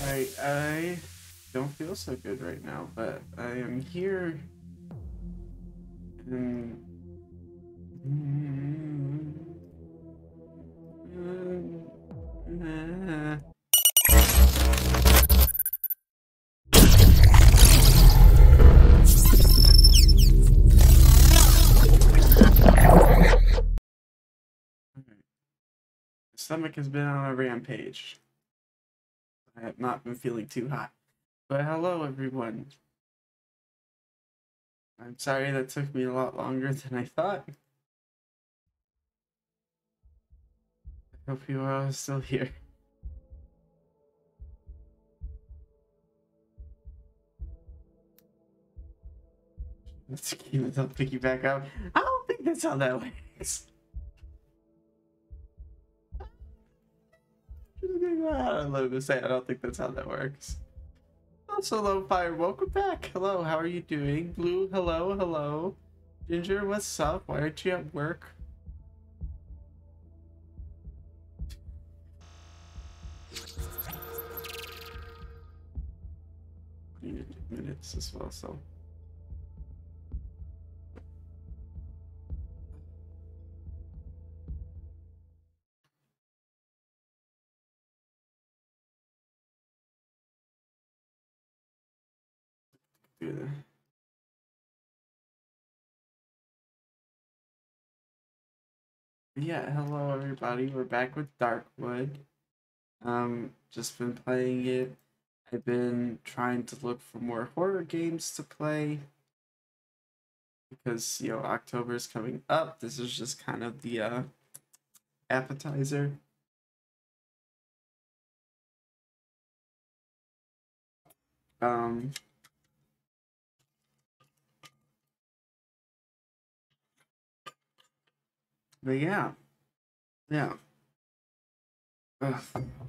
I don't feel so good right now, but I am here and stomach has been on a rampage. I have not been feeling too hot. But hello, everyone. I'm sorry that took me a lot longer than I thought. I hope you are all still here. Let's keep it up, piggyback up. I don't think that's how that works. I don't know say. I don't think that's how that works. Also, Hello Fire, welcome back. Hello, how are you doing? Blue, hello, hello. Ginger, what's up? Why aren't you at work? I need minutes as well, so. Yeah, hello everybody. We're back with Darkwood. Just been playing it. I've been trying to look for more horror games to play because, you know, October is coming up. This is just kind of the appetizer. But yeah. Ugh.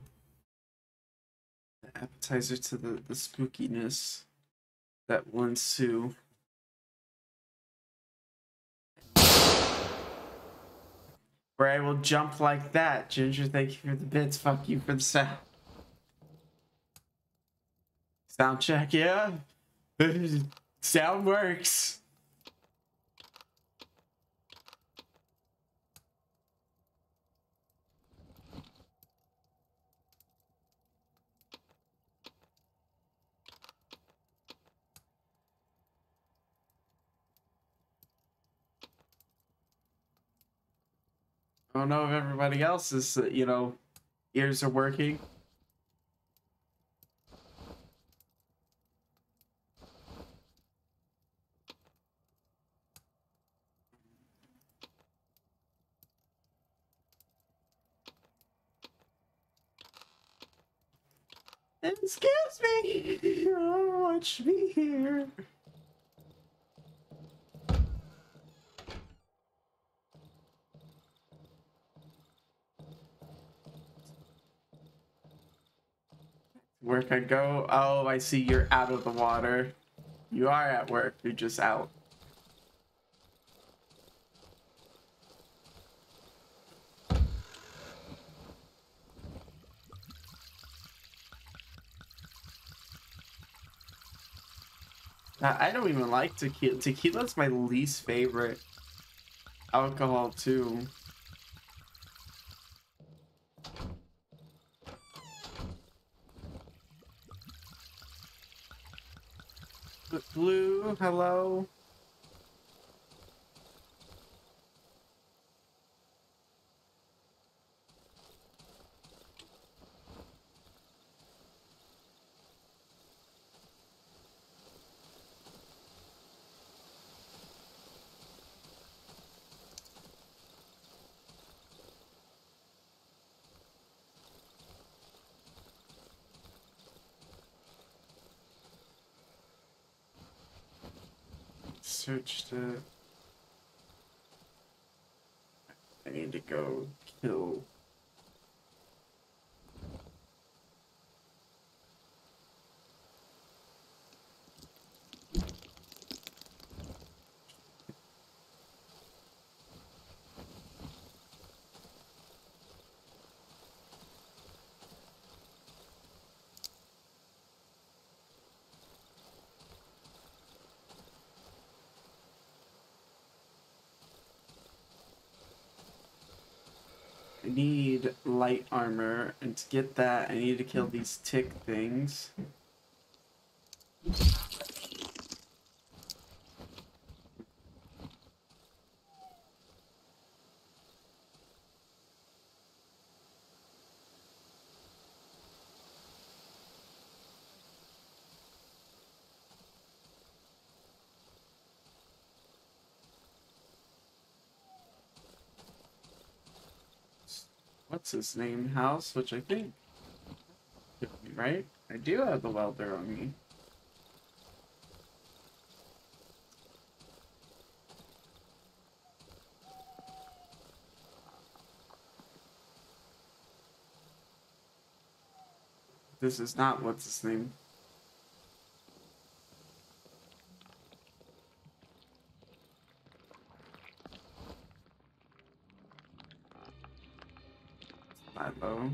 The appetizer to the spookiness that will ensue. Where I will jump like that. Ginger, thank you for the bits. Fuck you for the sound. Sound check, yeah. Sound works. I don't know if everybody else's, you know, ears are working. Excuse me. Oh, watch me here. Work I go. Oh, I see you're out of the water. You are at work. You're just out. I don't even like tequila. Tequila's my least favorite alcohol too. Blue, hello. Searched it. I need to go kill. I need light armor, and to get that, I need to kill these tick things. What's his name? House, which I think, right? I do have the welder on me. This is not what's his name. Milo.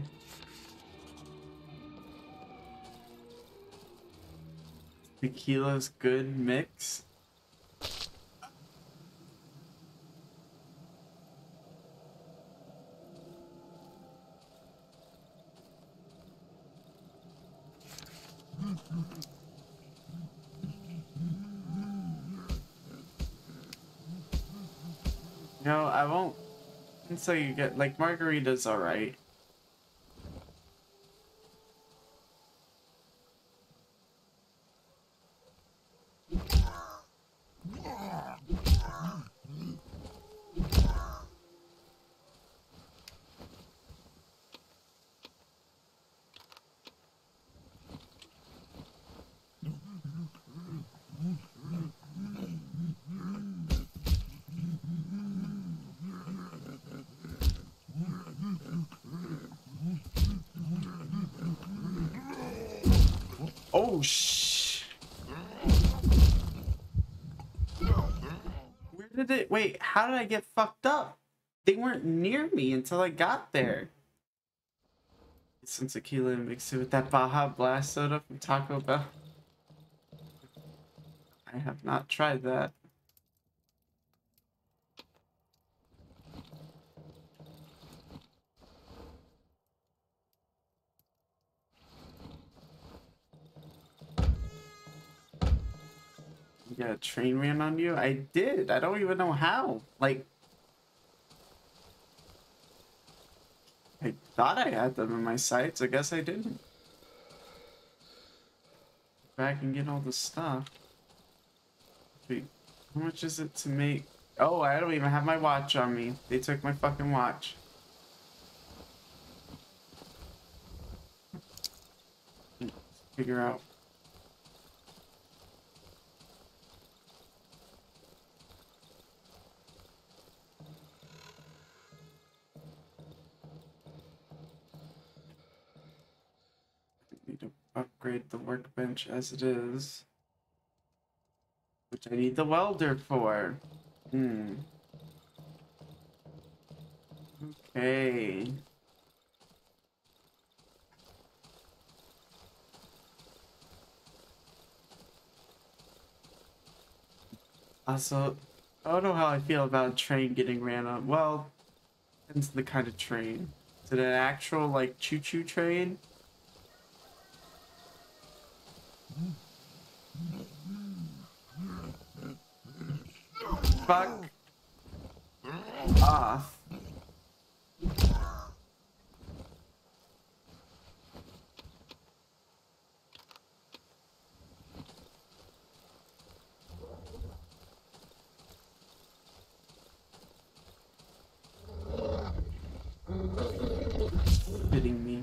Tequila's good mix. No, I won't. So you get like margarita's all right. Oh, shh. Where did it... Wait, how did I get fucked up? They weren't near me until I got there. Get some tequila and mix it with that Baja Blast soda from Taco Bell. I have not tried that. Yeah, a train ran on you? I did. I don't even know how. Like, I thought I had them in my sights. I guess I didn't. Back and get all the stuff. Wait, how much is it to make? Oh, I don't even have my watch on me. They took my fucking watch. Figure out. Need to upgrade the workbench as it is, which I need the welder for. Okay. Also, I don't know how I feel about a train getting ran on. Well, depends on the kind of train. Is it an actual, like, choo-choo train? Fuck off. Hitting me.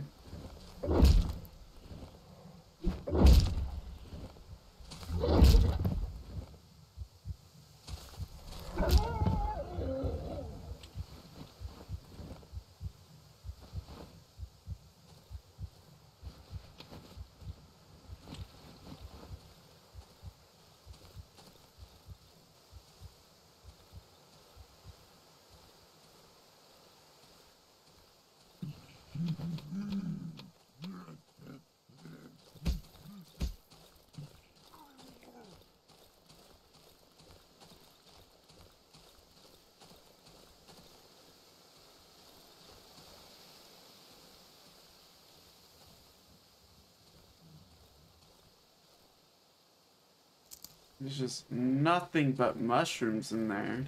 There's just nothing but mushrooms in there.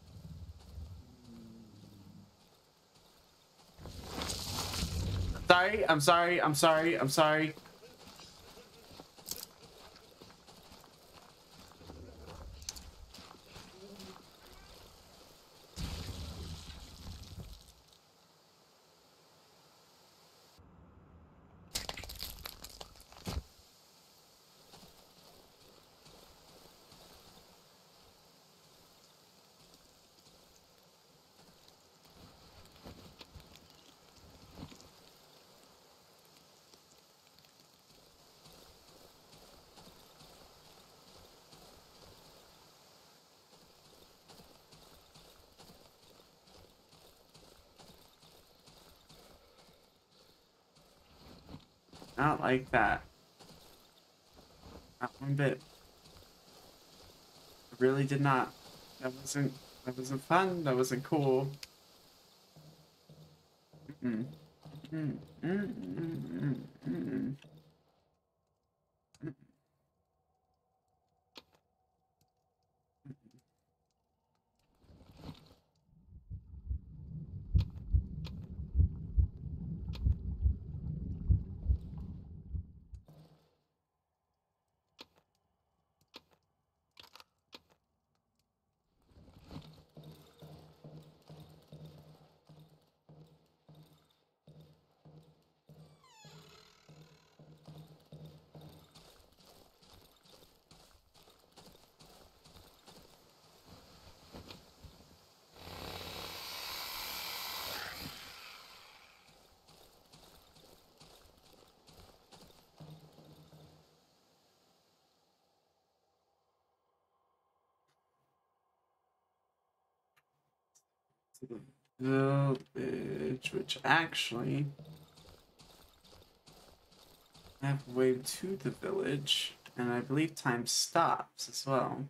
Sorry, I'm sorry, I'm sorry, I'm sorry. Not like that. Not one bit. I really did not. That wasn't fun. That wasn't cool. Mm-mm. Mm-mm. Mm-mm. Mm-mm. To the village, which actually I have a way to the village, and I believe time stops as well.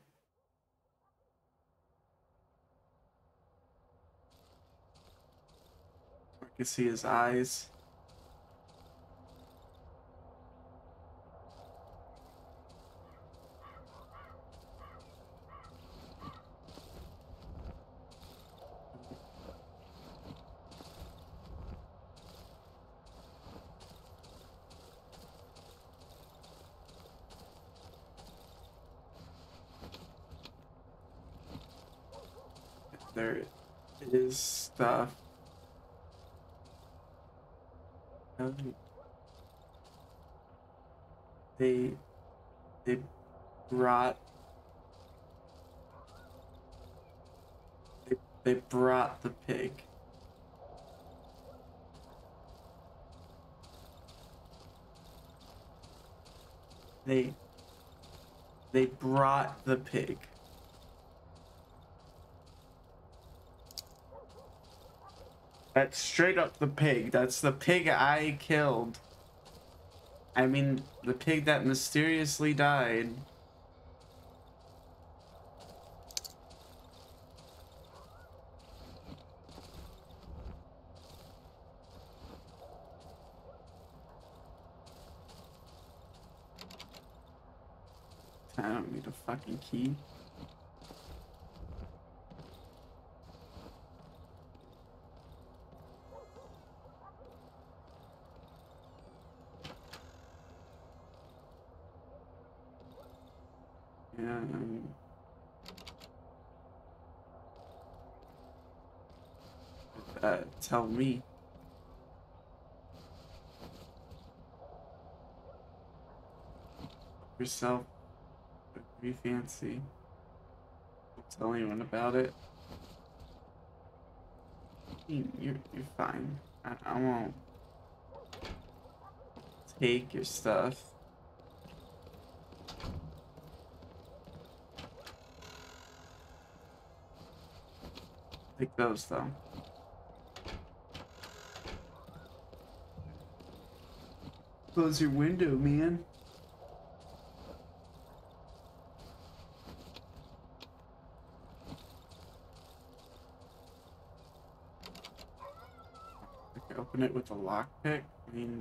I can see his eyes. There is stuff. They they brought they brought the pig. They brought the pig. That's straight up the pig. That's the pig I killed. I mean, the pig that mysteriously died. I don't need a fucking key. Yeah. Tell me. Yourself. Be fancy. Don't tell anyone about it. You're fine. I won't take your stuff. Take those though. Close your window, man. Open it with a lockpick. I mean,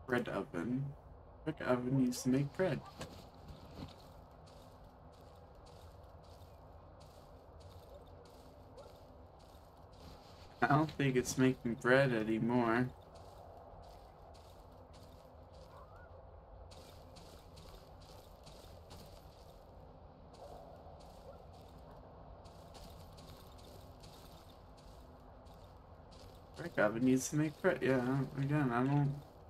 Bread oven. Brick oven used to make bread. I don't think it's making bread anymore. Brick oven needs to make bread. Yeah, again, I don't.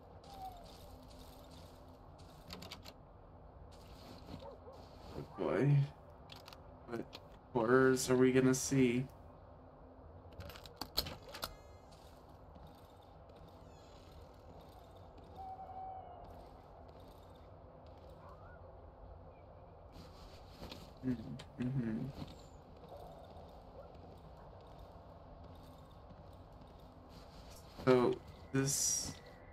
Oh boy. What horrors are we gonna see? Mm-hmm. So this.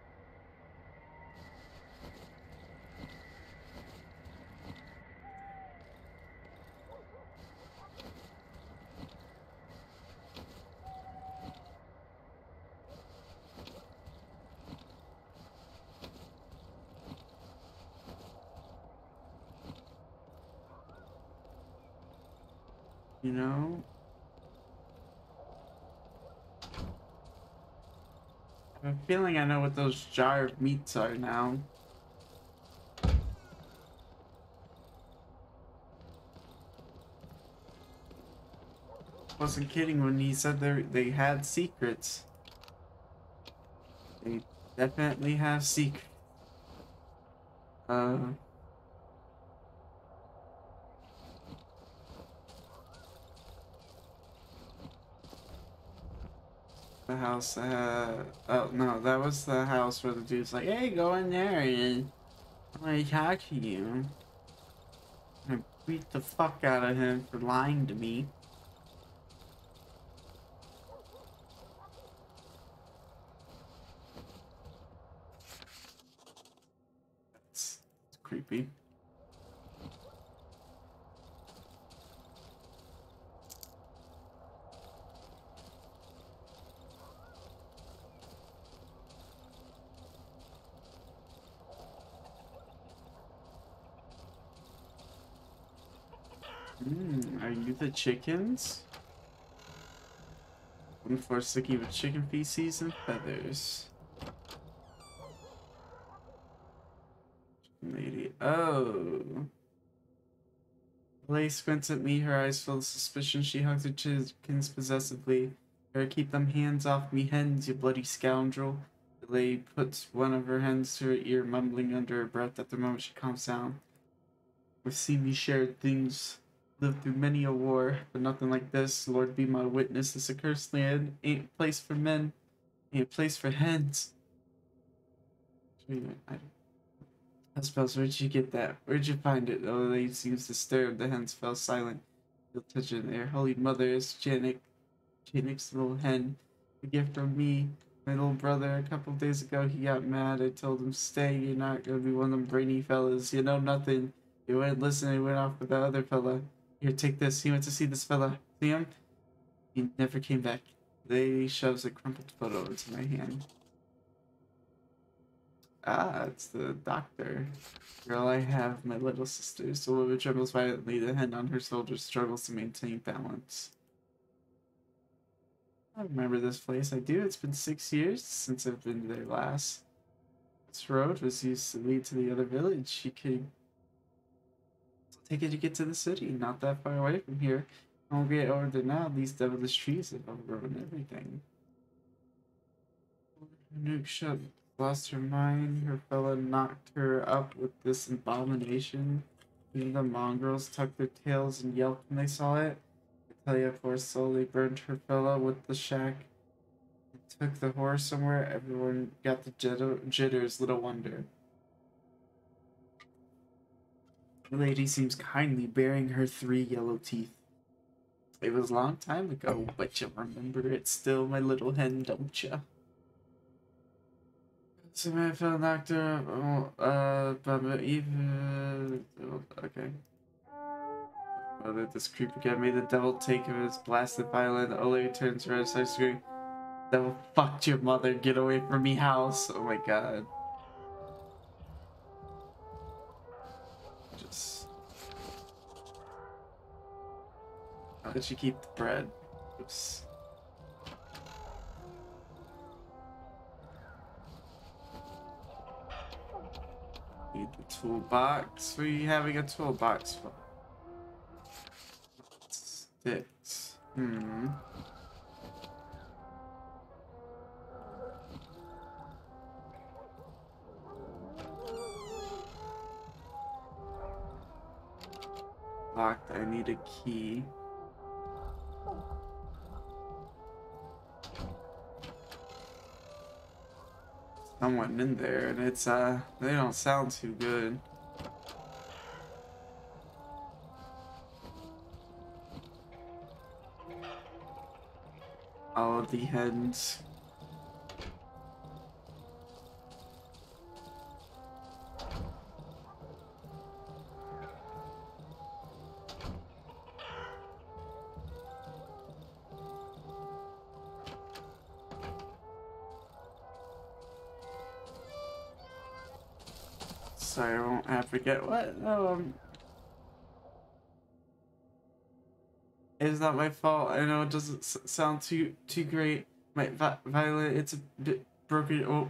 You know, I have a feeling I know what those jar of meats are now. Wasn't kidding when he said they had secrets. They definitely have secrets. The house oh no, that was the house where the dude's like, hey, go in there and I want to talk to you. I beat the fuck out of him for lying to me. It's creepy. Are you the chickens? One for sticky with chicken feces and feathers. Lady. Oh. Lay squints at me, her eyes full of suspicion. She hugs her chickens possessively. Better keep them hands off me hens, you bloody scoundrel. The lady puts one of her hens to her ear, mumbling under her breath. At the moment she calms down. We've seen me shared things, lived through many a war, but nothing like this. Lord be my witness, this accursed land ain't a place for men, ain't a place for hens. I suppose, where'd you get that? Where'd you find it? The lady seems disturbed. The hens fell silent. You'll touch it there. Holy Mother is Janik's little hen. A gift from me. My little brother, a couple days ago, he got mad. I told him, stay, you're not gonna be one of them brainy fellas. You know nothing. He wouldn't listen, he went off with the other fella. Here, take this. He went to see this fella. See him? He never came back. The lady shoves a crumpled photo into my hand. Ah, it's the doctor. Girl, I have my little sister. So Olivia trembles violently. The hand on her shoulder struggles to maintain balance. I remember this place. I do. It's been 6 years since I've been there last. This road was used to lead to the other village. You could take it to get to the city. Not that far away from here. I won't get over there now. These devilish trees have overgrown everything. Nuke shut. Lost her mind. Her fella knocked her up with this abomination. Even the mongrels tucked their tails and yelped when they saw it. I tell you, poor soul, they burned her fella with the shack. They took the horse somewhere. Everyone got the jitters. Little wonder. The lady seems kindly, bearing her 3 yellow teeth. It was a long time ago, but you remember it still, my little hen, don't ya? So I felt knocked her but even okay. This creepy guy made the devil take of his blasted violin. Olivia turns red, starts screaming, devil fucked your mother, get away from me house. Oh my god. How did she keep the bread? Oops. Need the toolbox. What are you having a toolbox for? Sticks. Locked. I need a key. Someone in there, and it's they don't sound too good. All of the hens. Sorry, I won't have to forget what. It's not my fault. I know it doesn't sound too great. My Violet, it's a bit broken. Oh,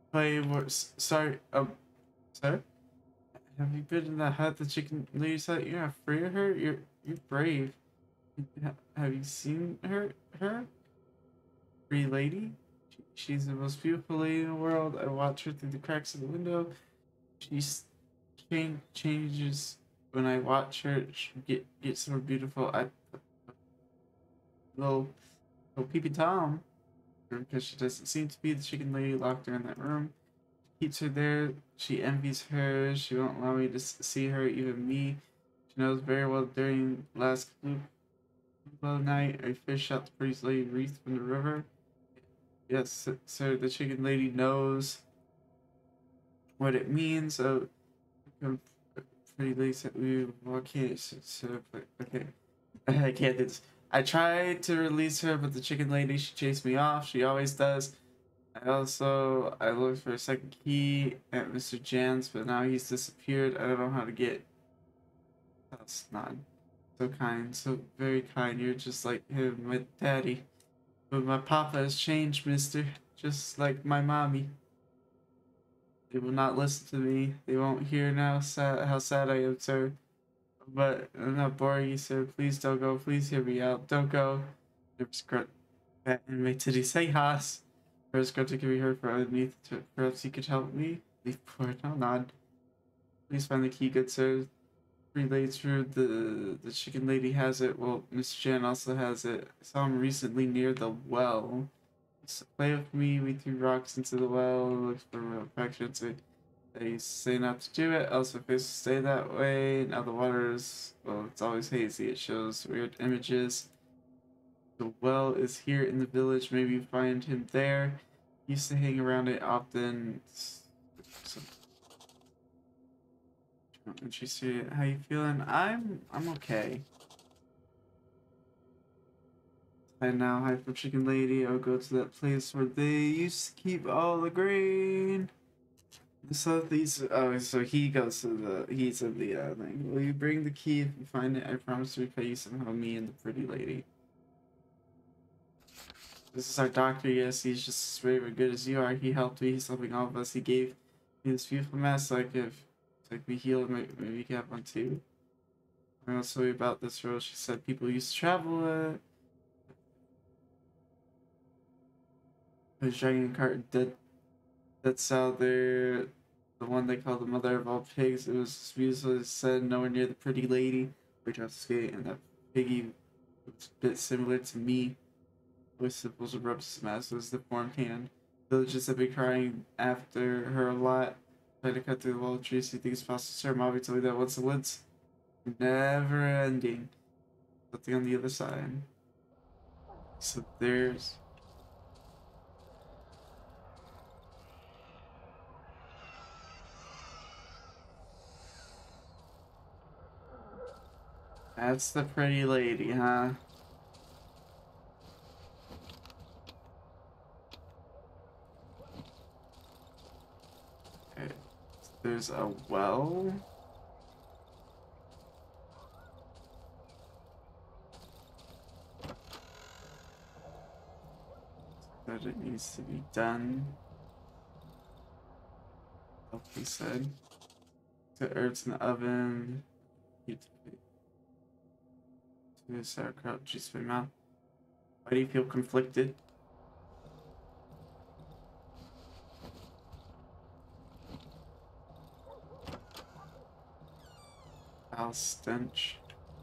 sorry. Sir, have you been in the hut? The chicken lady said you're afraid of her. You're brave. Have you seen her? Pretty lady. She's the most beautiful lady in the world. I watch her through the cracks of the window. She's changes when I watch her. She gets more beautiful. I little peepee Tom, because she doesn't seem to be the chicken lady. Locked her in that room. Keeps her there. She envies her. She won't allow me to see her, even me. She knows very well during last night I fished out the pretty lady wreath from the river. Yes, sir, the chicken lady knows what it means. So, pretty lady said we can't. So, okay, I can't do this. I tried to release her, but the chicken lady, she chased me off. She always does. I looked for a second key at Mr. Jan's, but now he's disappeared. I don't know how to get. That's not so kind, so very kind. You're just like him, my daddy. But my papa has changed, mister. Just like my mommy. They will not listen to me. They won't hear now how sad I am, sir. But I'm not boring you, sir. Please don't go. Please hear me out. Don't go. There's grunt fat in my titty. Say Haas. There's grunt to be heard from underneath. Perhaps you could help me? Leave poor. No, nod. Please find the key, good sir. Relayed through the chicken lady has it. Well, Miss Jan also has it. I saw him recently near the well. So play with me. We threw rocks into the well. Looked for real affection. So they say not to do it. Else if it stay that way. Now the water is, well, it's always hazy. It shows weird images. The well is here in the village. Maybe you find him there. Used to hang around it often. So, and she said, "How you feeling?" I'm okay. I now hide from Chicken Lady. I'll go to that place where they used to keep all the grain. So these. Oh, so he goes to the. He's in the thing. Will you bring the key if you find it? I promise to repay you somehow. Me and the pretty lady. This is our doctor. Yes, he's just as brave and good as you are. He helped me. He's helping all of us. He gave me this beautiful mask so I could, be healed. Maybe you can have one too. I was sorry about this road. She said people used to travel it. The dragon cart that's out there. The one they call the mother of all pigs. It was beautiful. Said nowhere near the pretty lady. We tried to skate, and that piggy was a bit similar to me. With symbols of rubs smashed was the deformed hand. Villagers have been crying after her a lot. Trying to cut through the wall of trees. He thinks possible. Sir Mobby told me that once the woods never ending. Something on the other side. So there's. That's the pretty lady, huh? Okay. There's a well. But it needs to be done. Like we said. The herbs in the oven. Heat the sauerkraut, juice in my mouth. Why do you feel conflicted? Foul stench.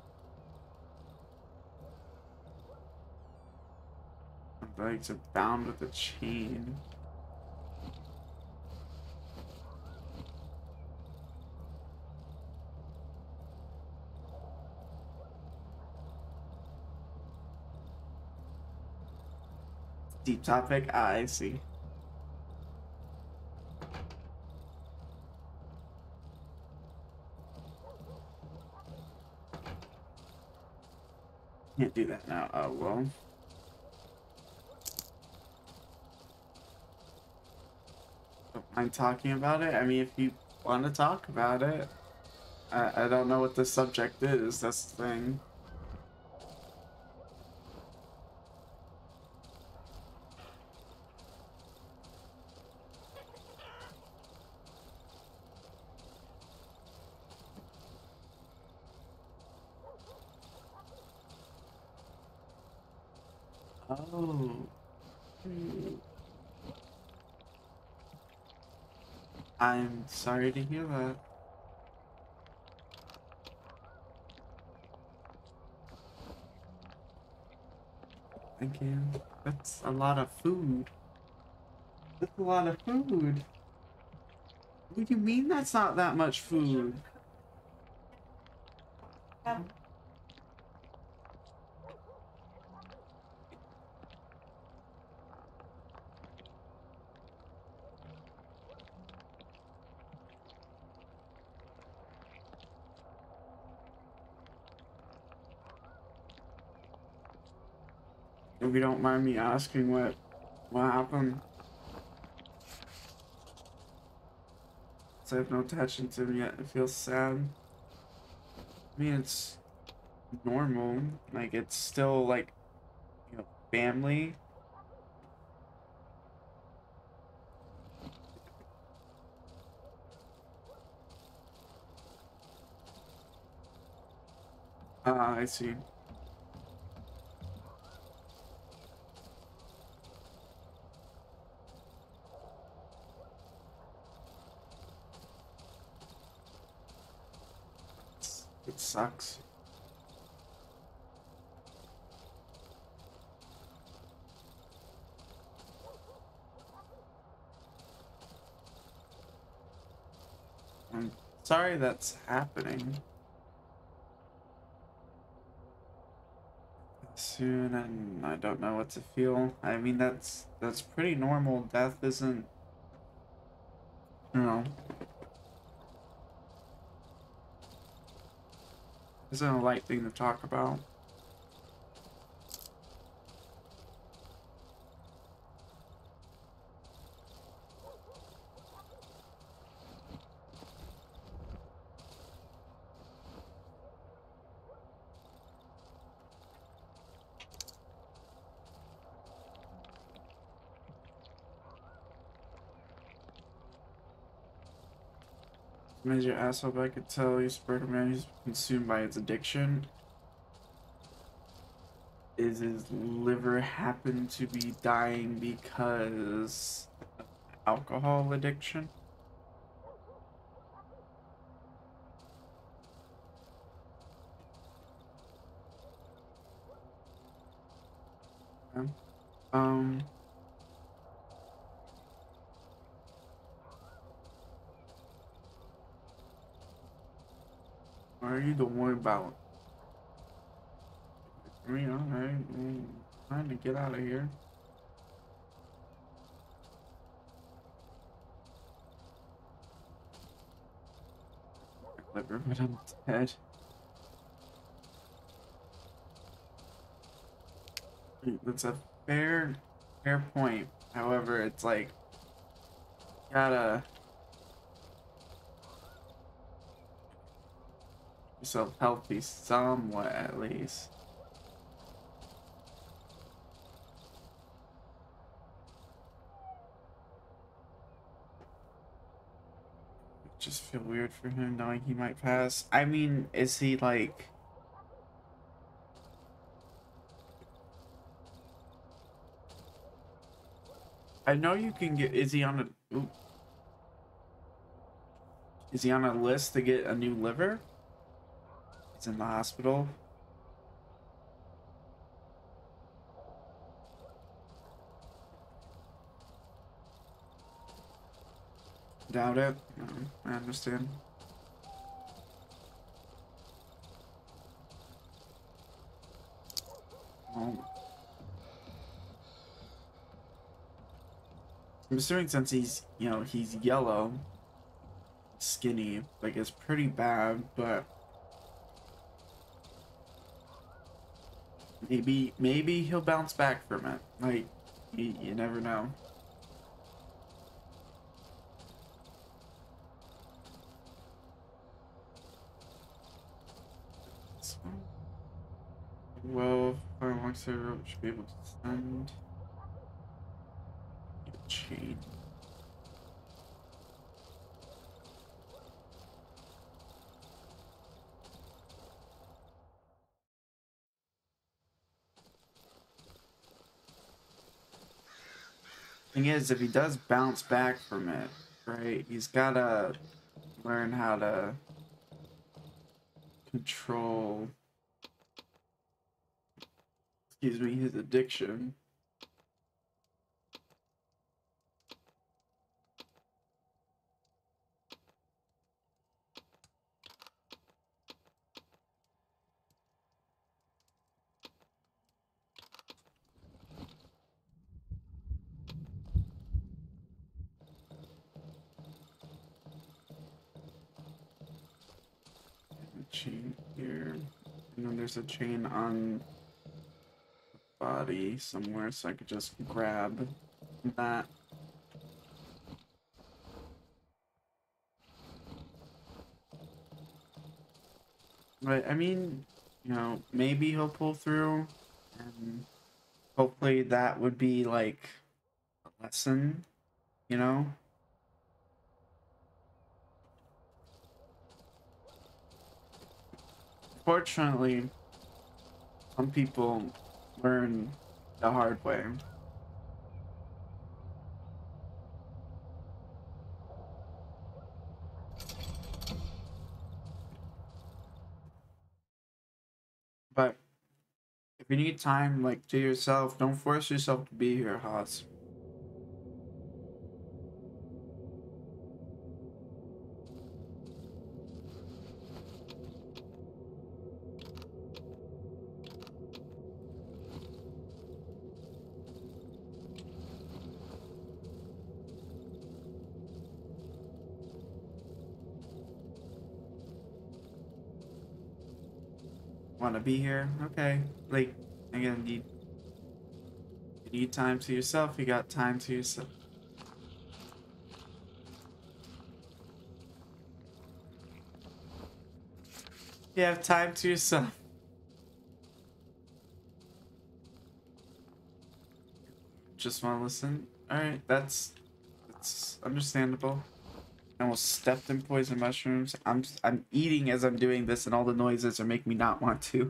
My legs are bound with a chain. Deep topic? Ah, I see. Can't do that now. Oh, well. Don't mind talking about it. I mean, if you want to talk about it. I don't know what the subject is. That's the thing. Oh. I'm sorry to hear that. Again, that's a lot of food. That's a lot of food. What do you mean that's not that much food? If you don't mind me asking what happened. So I have no attachment to him yet. It feels sad. I mean, it's normal. Like, it's still, like, you know, family. I see. It sucks. I'm sorry that's happening. Soon, and I don't know what to feel. I mean, that's pretty normal. Death isn't, you know, isn't a light thing to talk about. Major asshole, but I could tell you Spider-Man is consumed by its addiction. Is his liver happen to be dying because of alcohol addiction? Yeah. Um, what are you don't worry about? I mean, alright, trying to get out of here. Liver, but I'm dead. That's a fair point. However, it's like, gotta keep yourself healthy somewhat at least. just feel weird for him knowing he might pass. I mean, is he like... I know you can get... Is he on a... Ooh. Is he on a list to get a new liver? He's in the hospital. Doubt it. No, I understand. Well, I'm assuming since he's, you know, he's yellow, skinny, like it's pretty bad, but maybe he'll bounce back from it. Like, you never know. Well, firework server should be able to send a chain. Thing is, if he does bounce back from it, right, he's gotta learn how to control, excuse me, his addiction. Chain here, and then there's a chain on the body somewhere, so I could just grab that. But I mean, you know, maybe he'll pull through, and hopefully that would be like a lesson, you know. Fortunately, some people learn the hard way. But if you need time, like, to yourself, don't force yourself to be here, Haas. Want to be here? Okay. Like, again, you need time to yourself. You got time to yourself. You have time to yourself. Just want to listen. All right, that's understandable. I almost stepped in poison mushrooms. I'm eating as I'm doing this, and all the noises are making me not want to.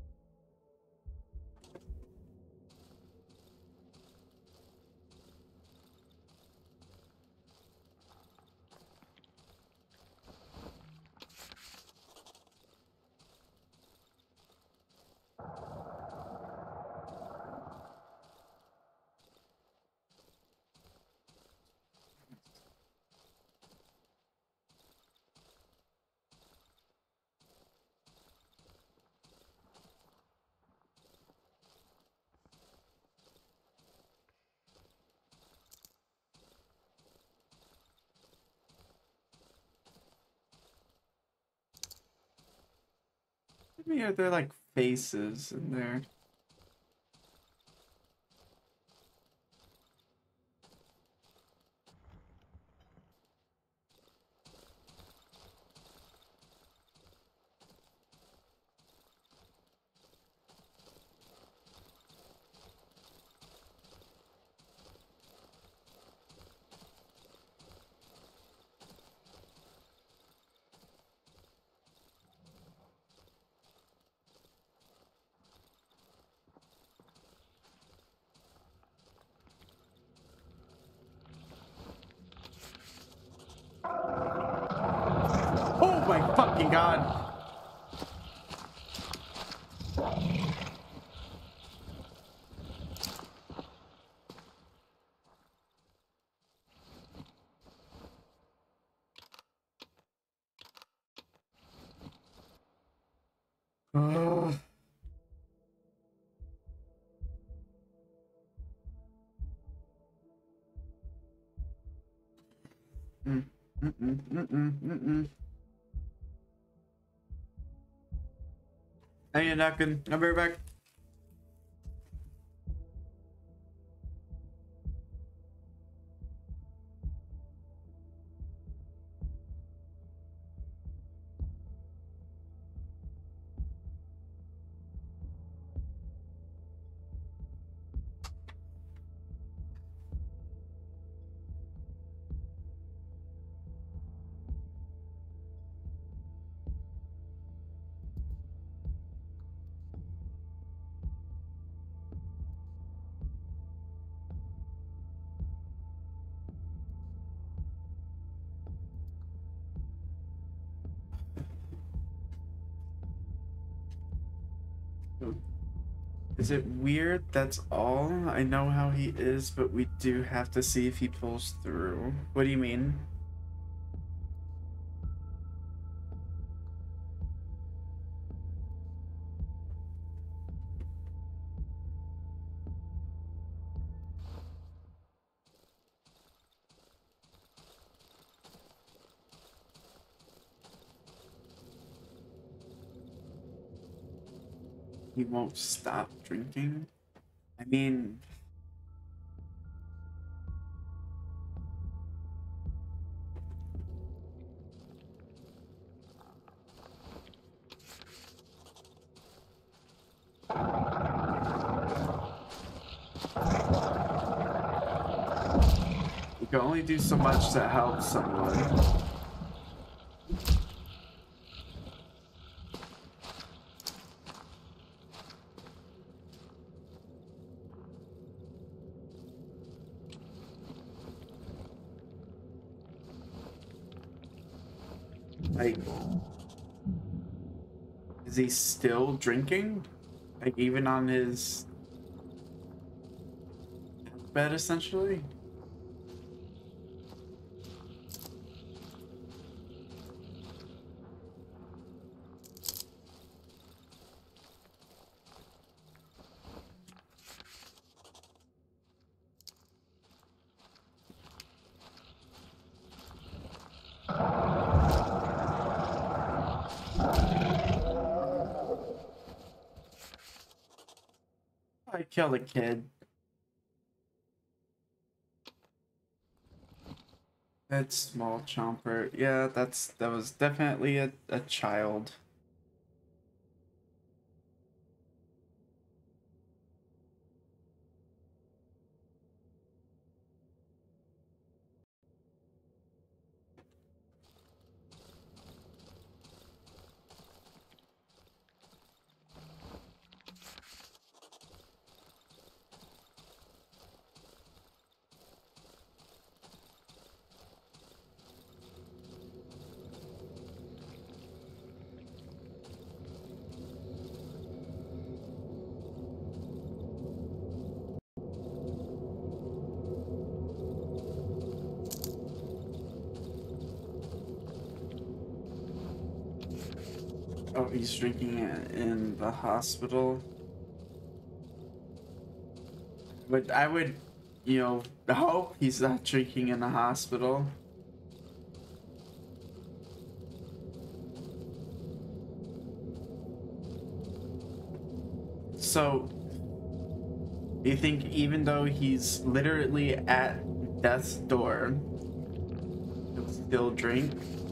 Maybe are there like faces in there? fucking god. Oh. Hey, you're not good. I'll be right back. Is it weird? That's all. I know how he is, but we do have to see if he pulls through. What do you mean? He won't stop drinking? I mean... You can only do so much to help someone. Like, is he still drinking? Like, even on his bed, essentially? I killed a kid. That small chomper. Yeah, that was definitely a child. Oh, he's drinking it in the hospital. But I would, you know, hope he's not drinking in the hospital. So, you think even though he's literally at death's door, he'll still drink?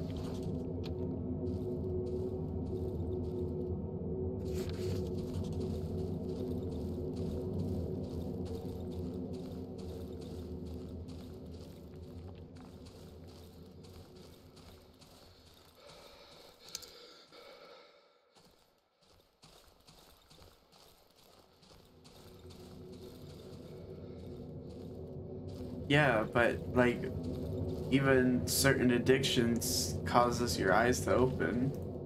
Yeah, but like even certain addictions causes your eyes to open.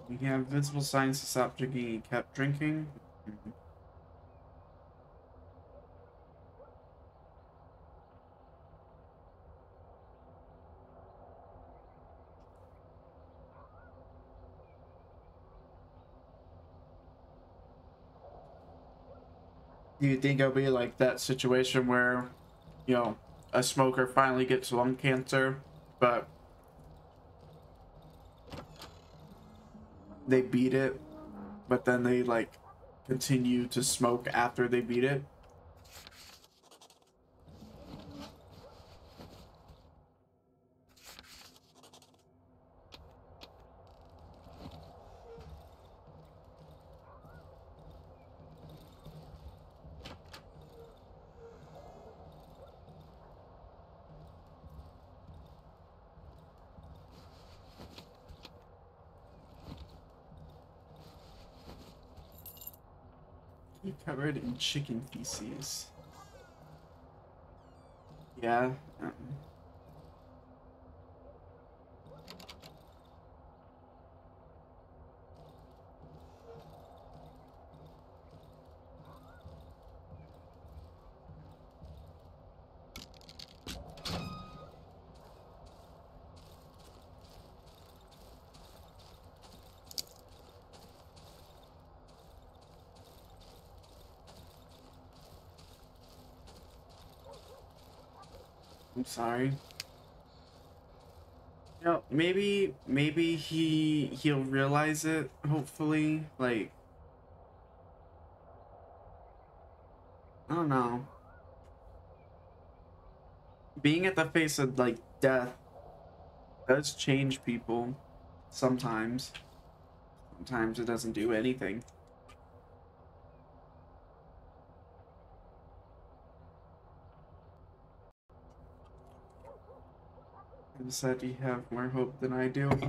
We have visible signs to stop drinking. He kept drinking. Mhm. Do you think it'll be like that situation where, you know, a smoker finally gets lung cancer, but they beat it, but then they like continue to smoke after they beat it? Covered in chicken feces. Yeah. I'm sorry. You know, maybe he'll realize it, hopefully. Like, I don't know. Being at the face of like death does change people sometimes. Sometimes it doesn't do anything. You said you have more hope than I do.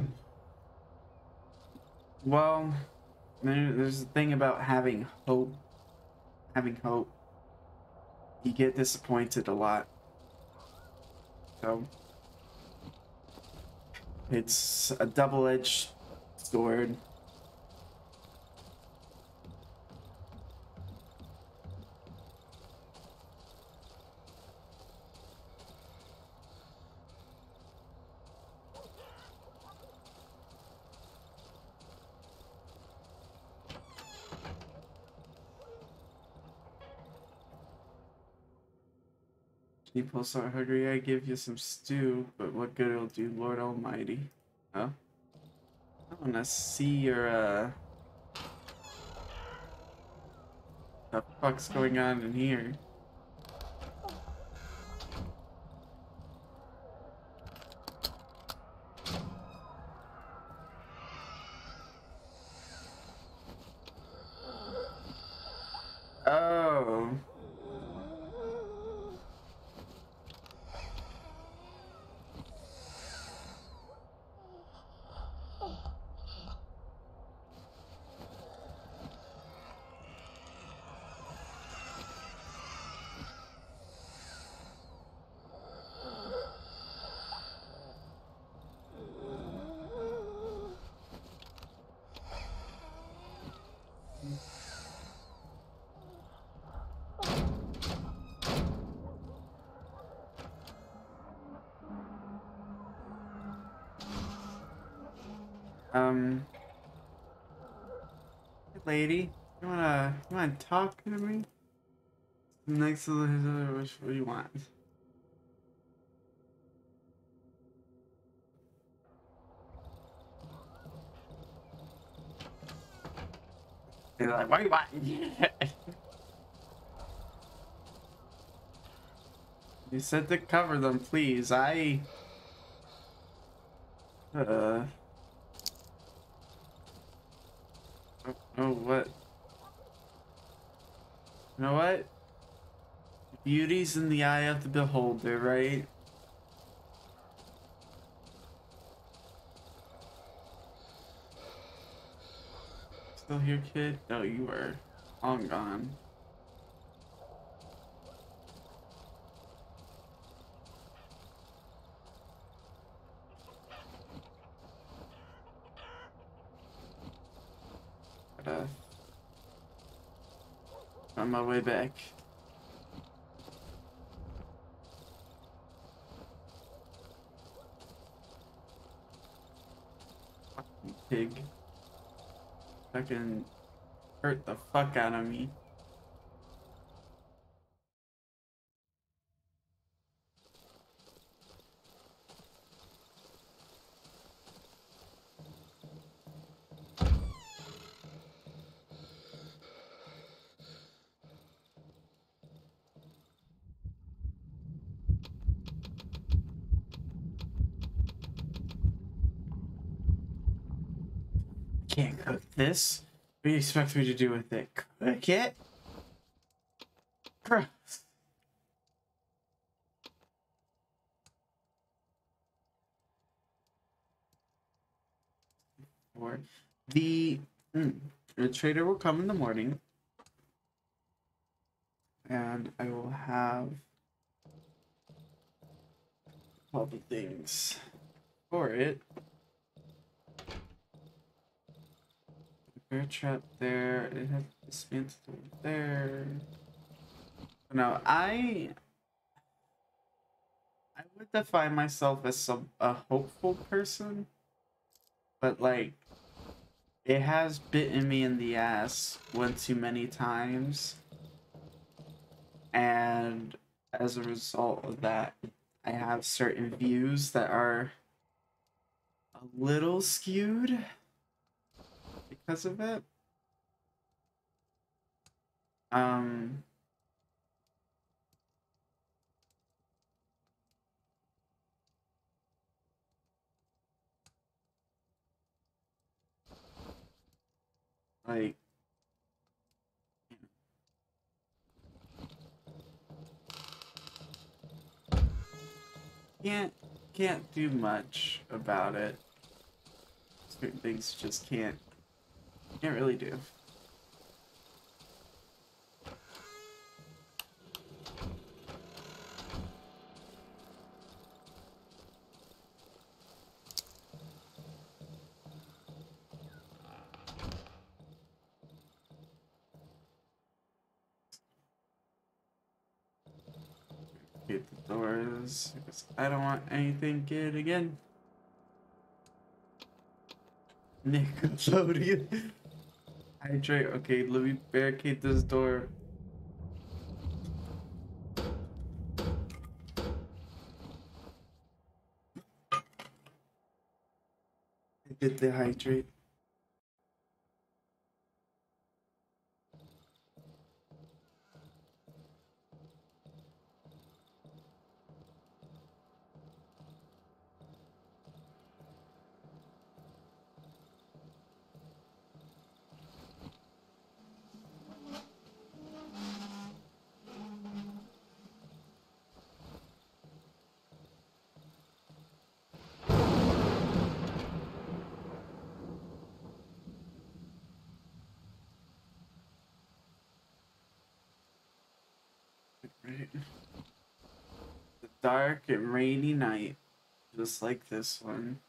Well, there's the thing about having hope. Having hope. You get disappointed a lot. So it's a double-edged sword. People are hungry, I give you some stew, but what good it'll do, Lord Almighty. Oh? I wanna see your, the fuck's going on in here? Oh. Hey lady, you wanna talk to me? Next to his other wish, what do you want? They're like, what do you want? You said to cover them, please. Uh, oh, what? You know what? Beauty's in the eye of the beholder, right? Still here, kid? No, you were long gone. On my way back. Fucking pig. Fucking hurt the fuck out of me. Can't cook this. What do you expect me to do with it? Cook it? Gross. Or the trader will come in the morning, and I will have all the things for it. Bear trap there. It has dismantled there. No, I would define myself as a hopeful person, but like it has bitten me in the ass one too many times, and as a result of that, I have certain views that are a little skewed because of it. Like, can't do much about it. Certain things just can't really do. Get the doors because I don't want anything good again. Nickelodeon. Hydrate. Okay, let me barricade this door. I did the hydrate. Right. The dark and rainy night, just like this one.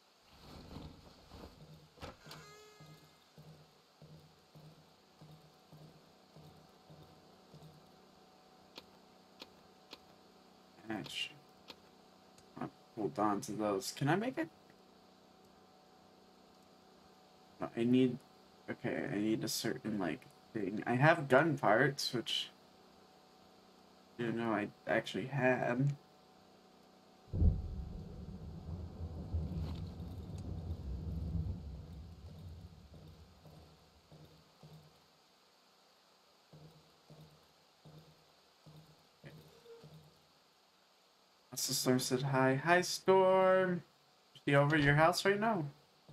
Actually, I'll hold on to those. Can I make it? No, I need. Okay, I need a certain like thing. I have gun parts, which I didn't know I actually had. The Storm said hi. Hi, Storm. Is she over at your house right now?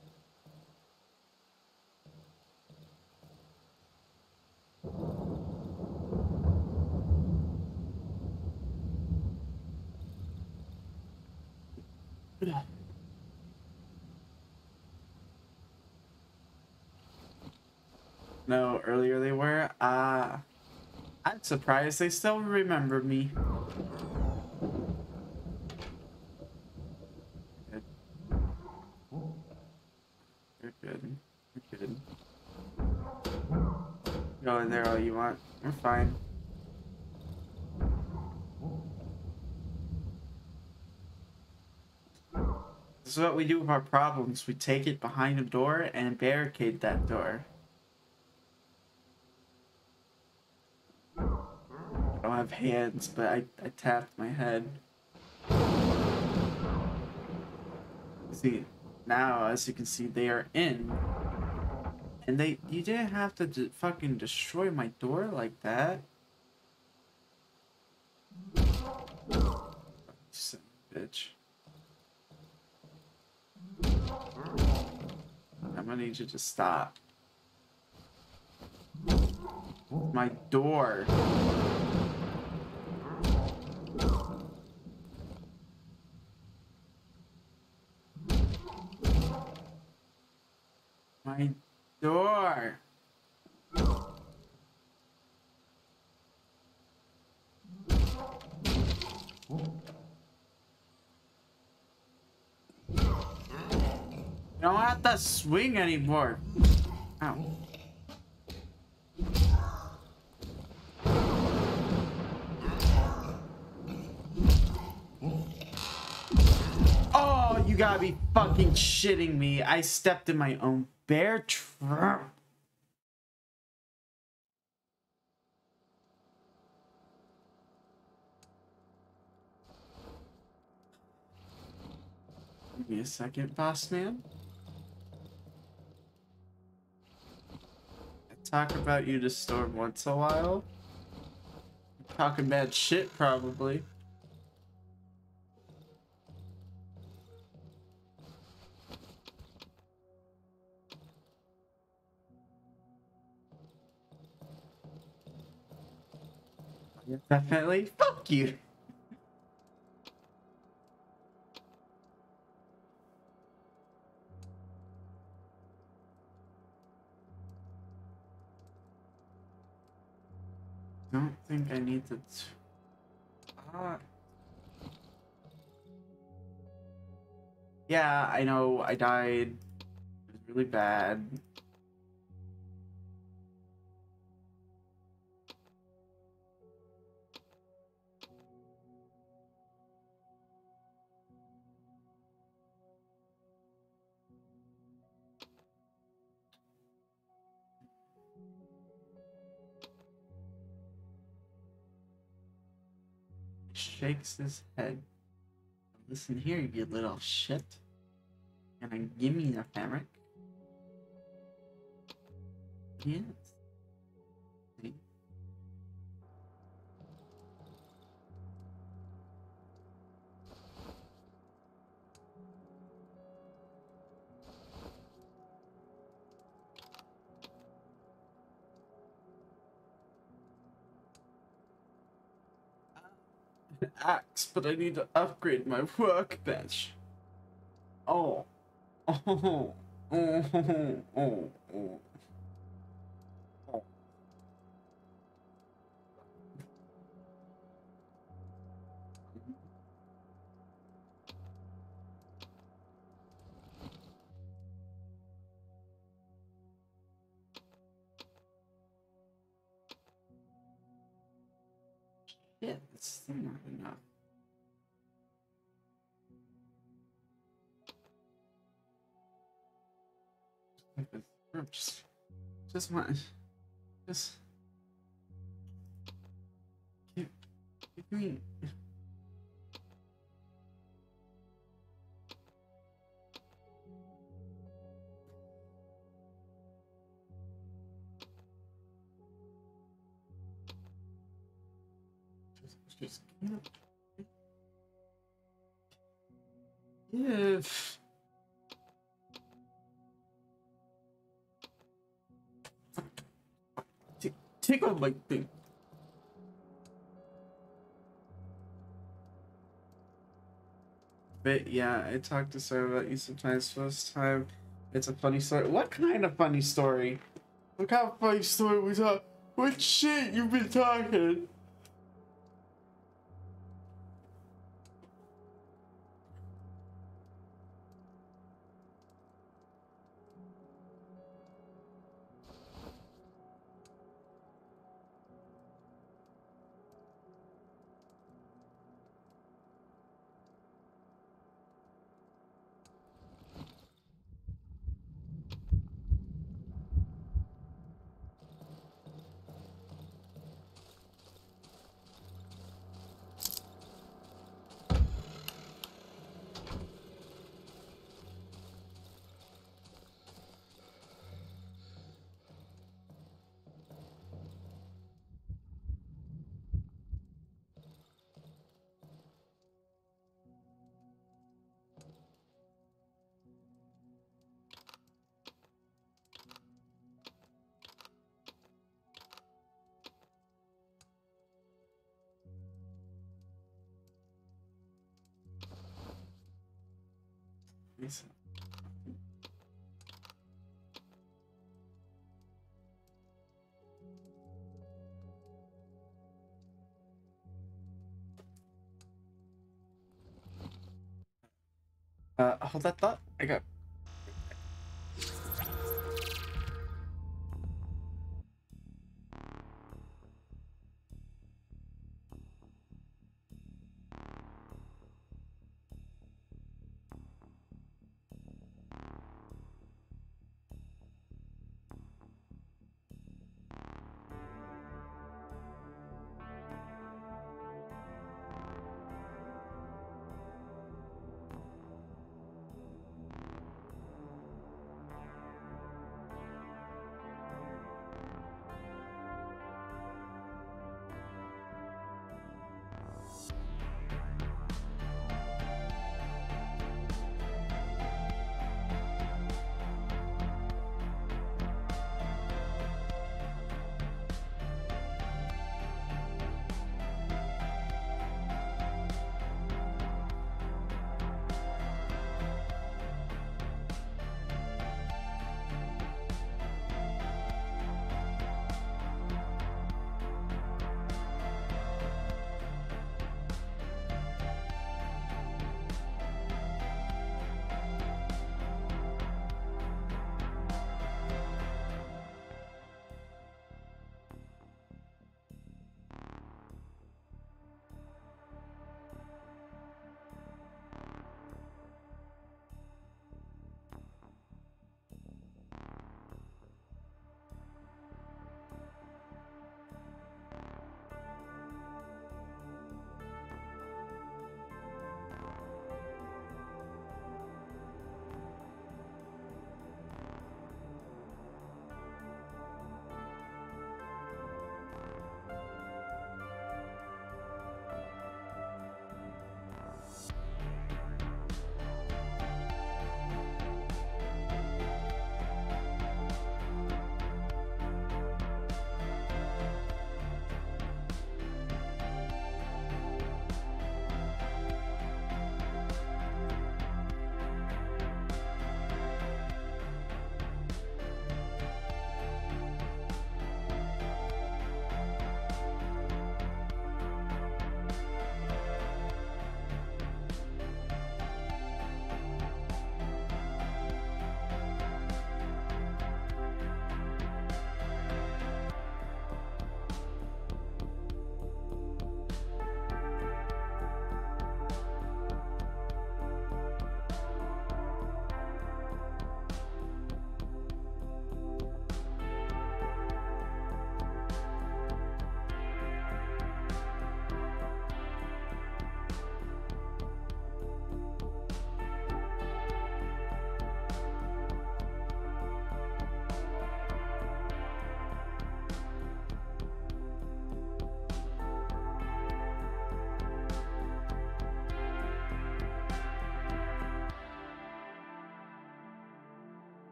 No, earlier they were. I'm surprised they still remember me. Good. You're good. You're good. Go in there all you want. You're fine. This is what we do with our problems. We take it behind a door and barricade that door. I don't have hands, but I tapped my head. See, now, as you can see, they are in. And you didn't have to fucking destroy my door like that. Son of a bitch. I'm gonna need you to stop. My door. My door. You don't have to swing anymore. Ow. Oh, you gotta be fucking shitting me. I stepped in my own bear trap. Give me a second, boss man. I talk about you to Storm once in a while. Talking bad shit, probably. Yeah, definitely. Fuck you. Don't think I need to. Yeah, I know. I died. It was really bad. Shakes his head. Listen here, you little shit. Gonna give me the fabric? Yes. See? Axe, but I need to upgrade my workbench. Oh. Oh. Oh. Oh. Oh. Oh. Shit, it's still not enough. Just want, just give me. Just give. Tickle my thing. But yeah, I talked to Sarah about you sometimes. First time, it's a funny story. What kind of funny story? What kind of funny story we talk? What shit you been talking? myself. Hold that thought. I got.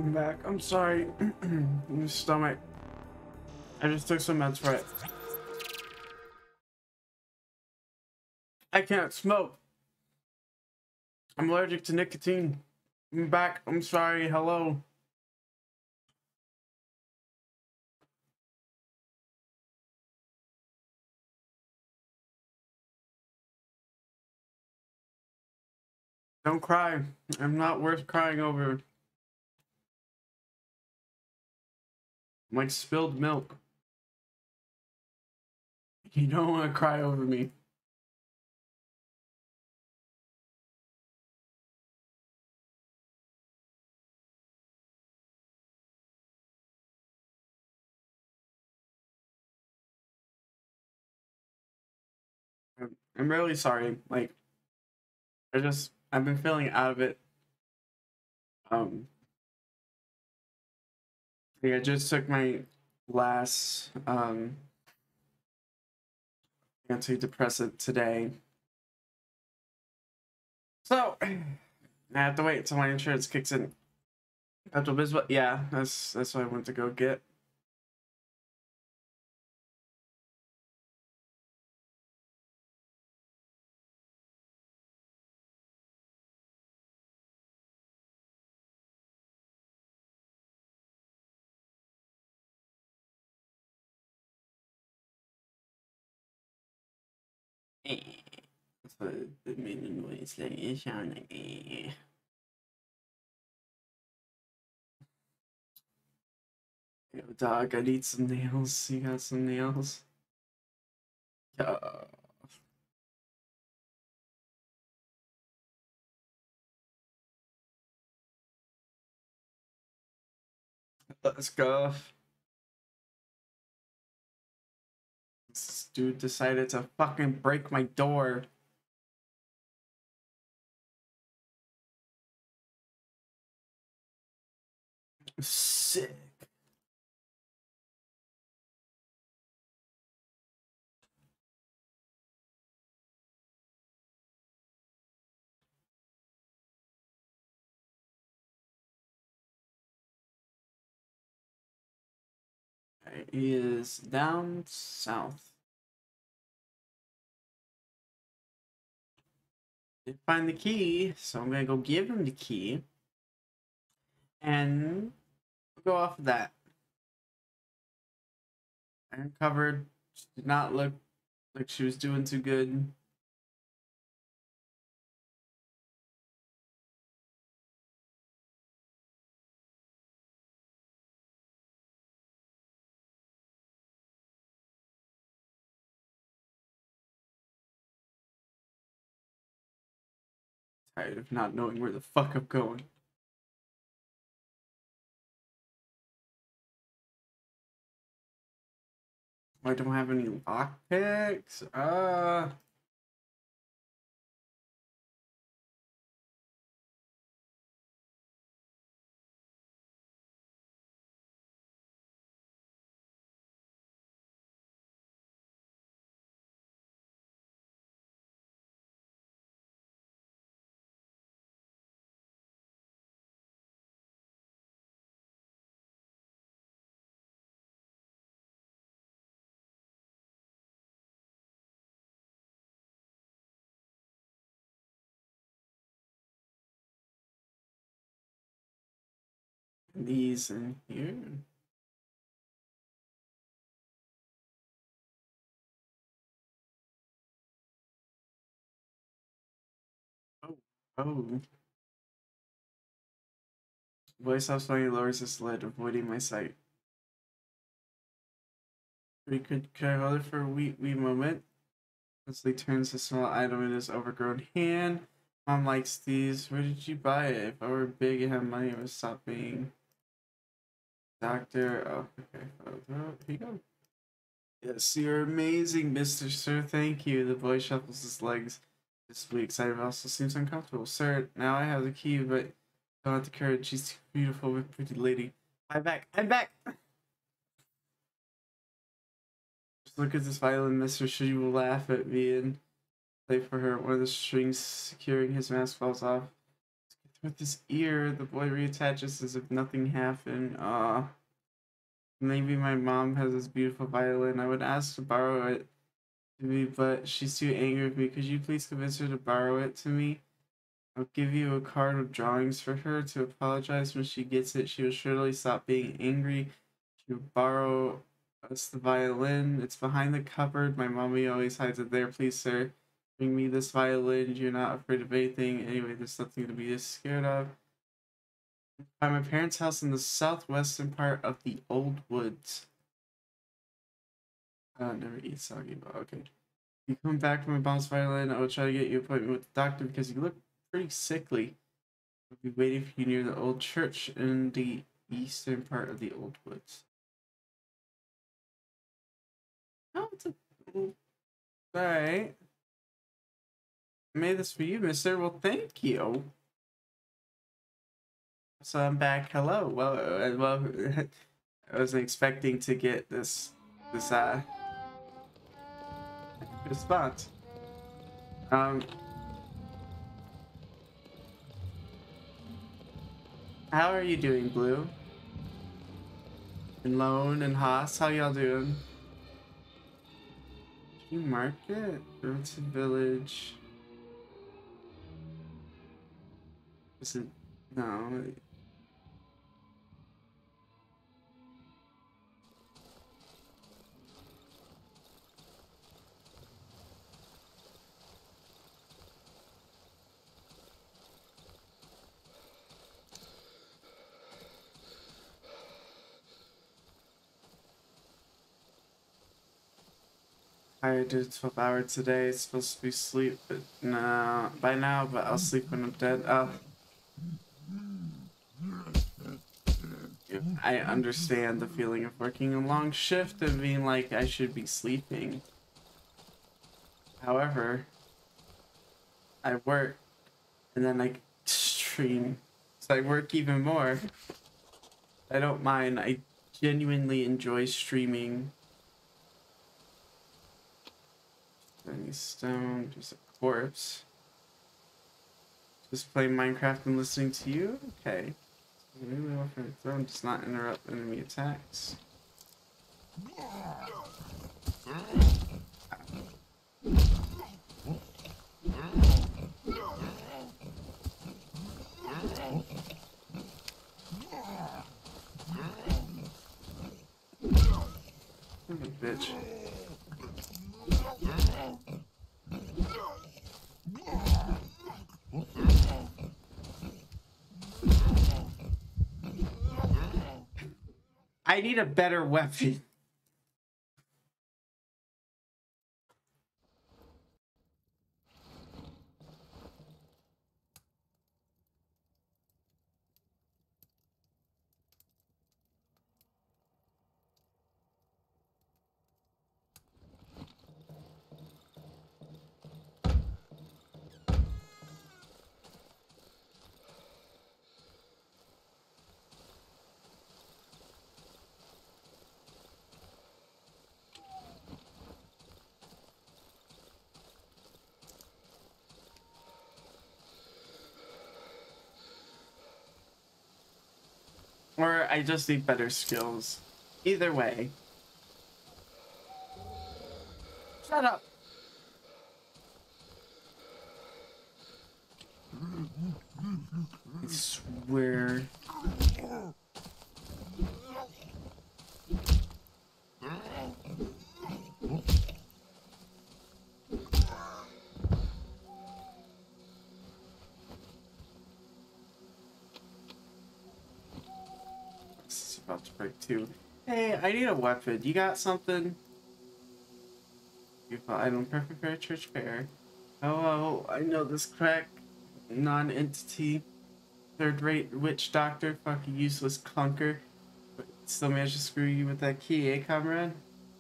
I'm back. I'm sorry. My stomach. I just took some meds for it. I can't smoke. I'm allergic to nicotine. I'm back. I'm sorry. Hello. Don't cry. I'm not worth crying over. I'm like spilled milk. You don't want to cry over me. I'm really sorry. Like, I've been feeling out of it. I just took my last antidepressant today. So I have to wait until my insurance kicks in. Pepto-Bismol, yeah, that's what I went to go get. That's what it made a noise like it sounded like. Yo, dog, I need some nails. You got some nails? Yeah. Let's go. This dude decided to fucking break my door. Sick. He is down south. Didn't find the key, so I'm gonna go give him the key. And go off of that. I uncovered. She did not look like she was doing too good. Tired of not knowing where the fuck I'm going. I don't have any lockpicks. These in here. Oh, oh. Voice off slowly lowers his lid, avoiding my sight. We could hold it for a wee moment. Leslie turns the small item in his overgrown hand. Mom likes these. Where did you buy it? If I were big and had money, I would stop being doctor. Oh, okay. Here you go. Yes, you're amazing, Mr. Sir. Thank you. The boy shuffles his legs. Visibly excited, but also seems uncomfortable. Sir, now I have the key, but I don't have the courage. She's too beautiful, with pretty lady. I'm back. I'm back. Just look at this violin, Mr. She will laugh at me and play for her. One of the strings securing his mask falls off. With his ear, the boy reattaches as if nothing happened. Maybe my mom has this beautiful violin. I would ask to borrow it to me, but she's too angry with me. Could you please convince her to borrow it to me? I'll give you a card with drawings for her to apologize when she gets it. She will surely stop being angry. She will borrow us the violin. It's behind the cupboard. My mommy always hides it there. Please, sir, bring me this violin. You're not afraid of anything. Anyway, there's nothing to be scared of. By my parents' house in the southwestern part of the old woods. Never eat soggy, but okay. You come back from my mom's violin. I will try to get you an appointment with the doctor because you look pretty sickly. I'll be waiting for you near the old church in the eastern part of the old woods. Oh, it's a... Alright. I made this for you, mister. Well, thank you. So I'm back. Hello. Well, I wasn't expecting to get this response. How are you doing, Blue? And Lone and Haas, how y'all doing? New Market? Burlington Village. Is it? No. I did 12 hours today. It's supposed to be sleep, but nah, by now, but I'll sleep when I'm dead. I understand the feeling of working a long shift and being like I should be sleeping. However, I work and then I stream, so I work even more. I don't mind. I genuinely enjoy streaming. Any stone, just a corpse. Just playing Minecraft and listening to you? Okay. Maybe offer a throne does not interrupt enemy attacks. Bitch. I need a better weapon. Or I just need better skills. Either way. Shut up. I swear. This is about to break too. Hey, I need a weapon. You got something? Beautiful item, perfect for a church fair. Oh, I know this crack non-entity, third-rate witch doctor, fucking useless clunker, but still managed to screw you with that key, eh, comrade?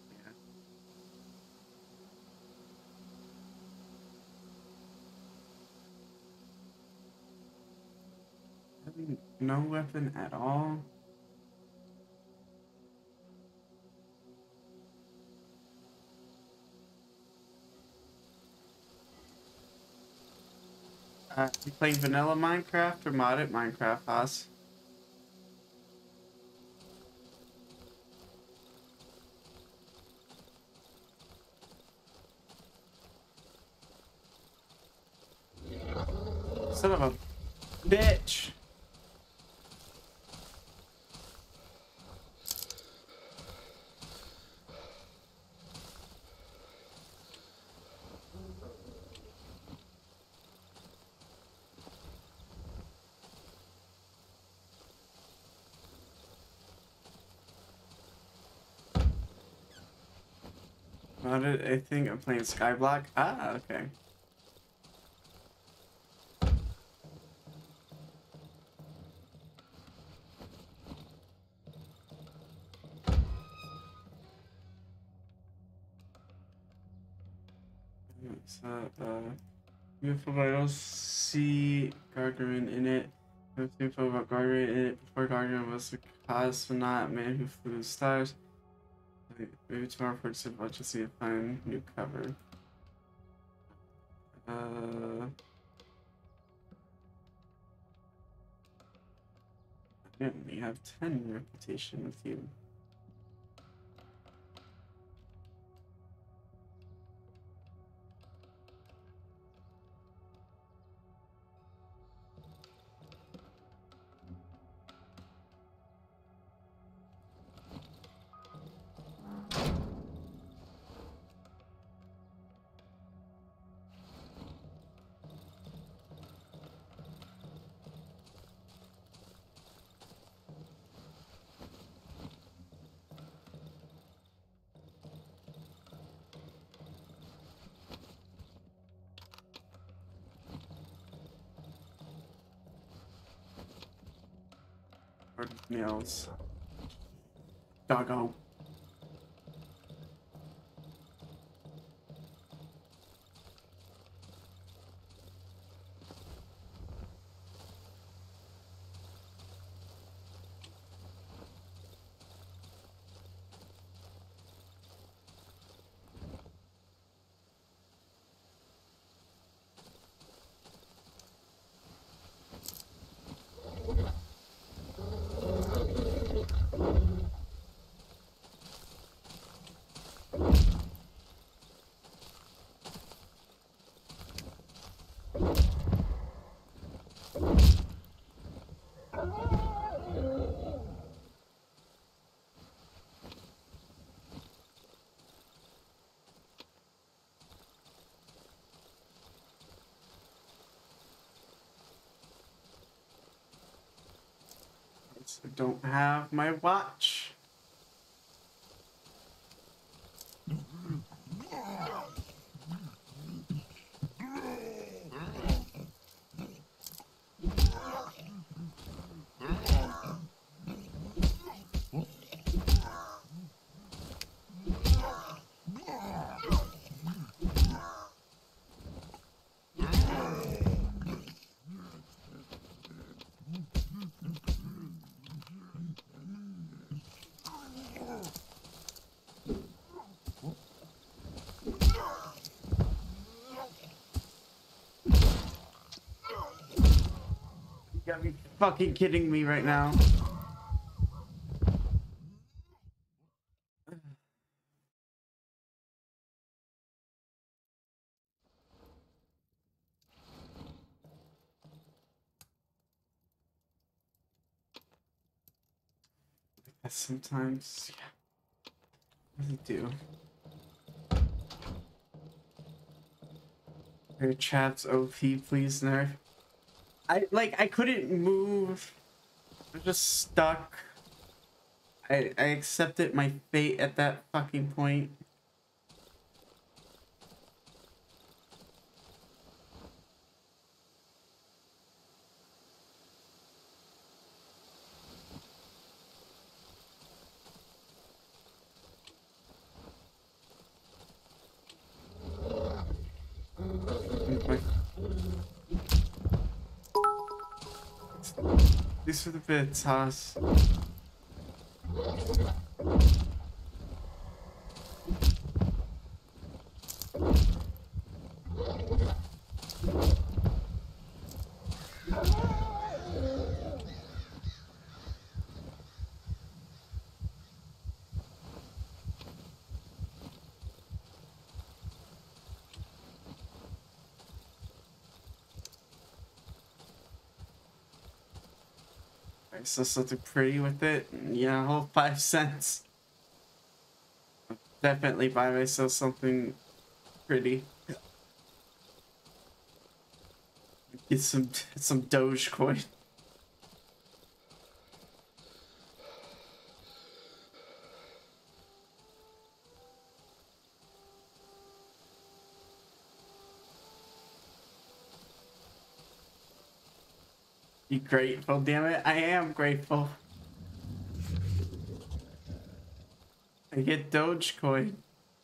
Yeah. No weapon at all. You playing vanilla Minecraft or modded Minecraft, Haas? Son of a bitch! Modded, I think I'm playing Skyblock. Ah, okay. So, beautiful, but I don't see Gargarin in it. I have info about Gargarin in it before Gargarin was the cosmonaut man who flew the stars. Maybe tomorrow for simple, I'll just need to find new cover. I only have 10 reputation with you. Nails. Doggo. I don't have my watch. You gotta be fucking kidding me right now. Sometimes, yeah. What does it do? Your chat's OP, please nerf. I couldn't move. I'm just stuck. I accepted my fate at that fucking point. These are the bits, Haas. I saw something pretty with it. Yeah, whole 5 cents. I'll definitely buy myself something pretty. Get some Dogecoin. You grateful, damn it? I am grateful. I get Dogecoin.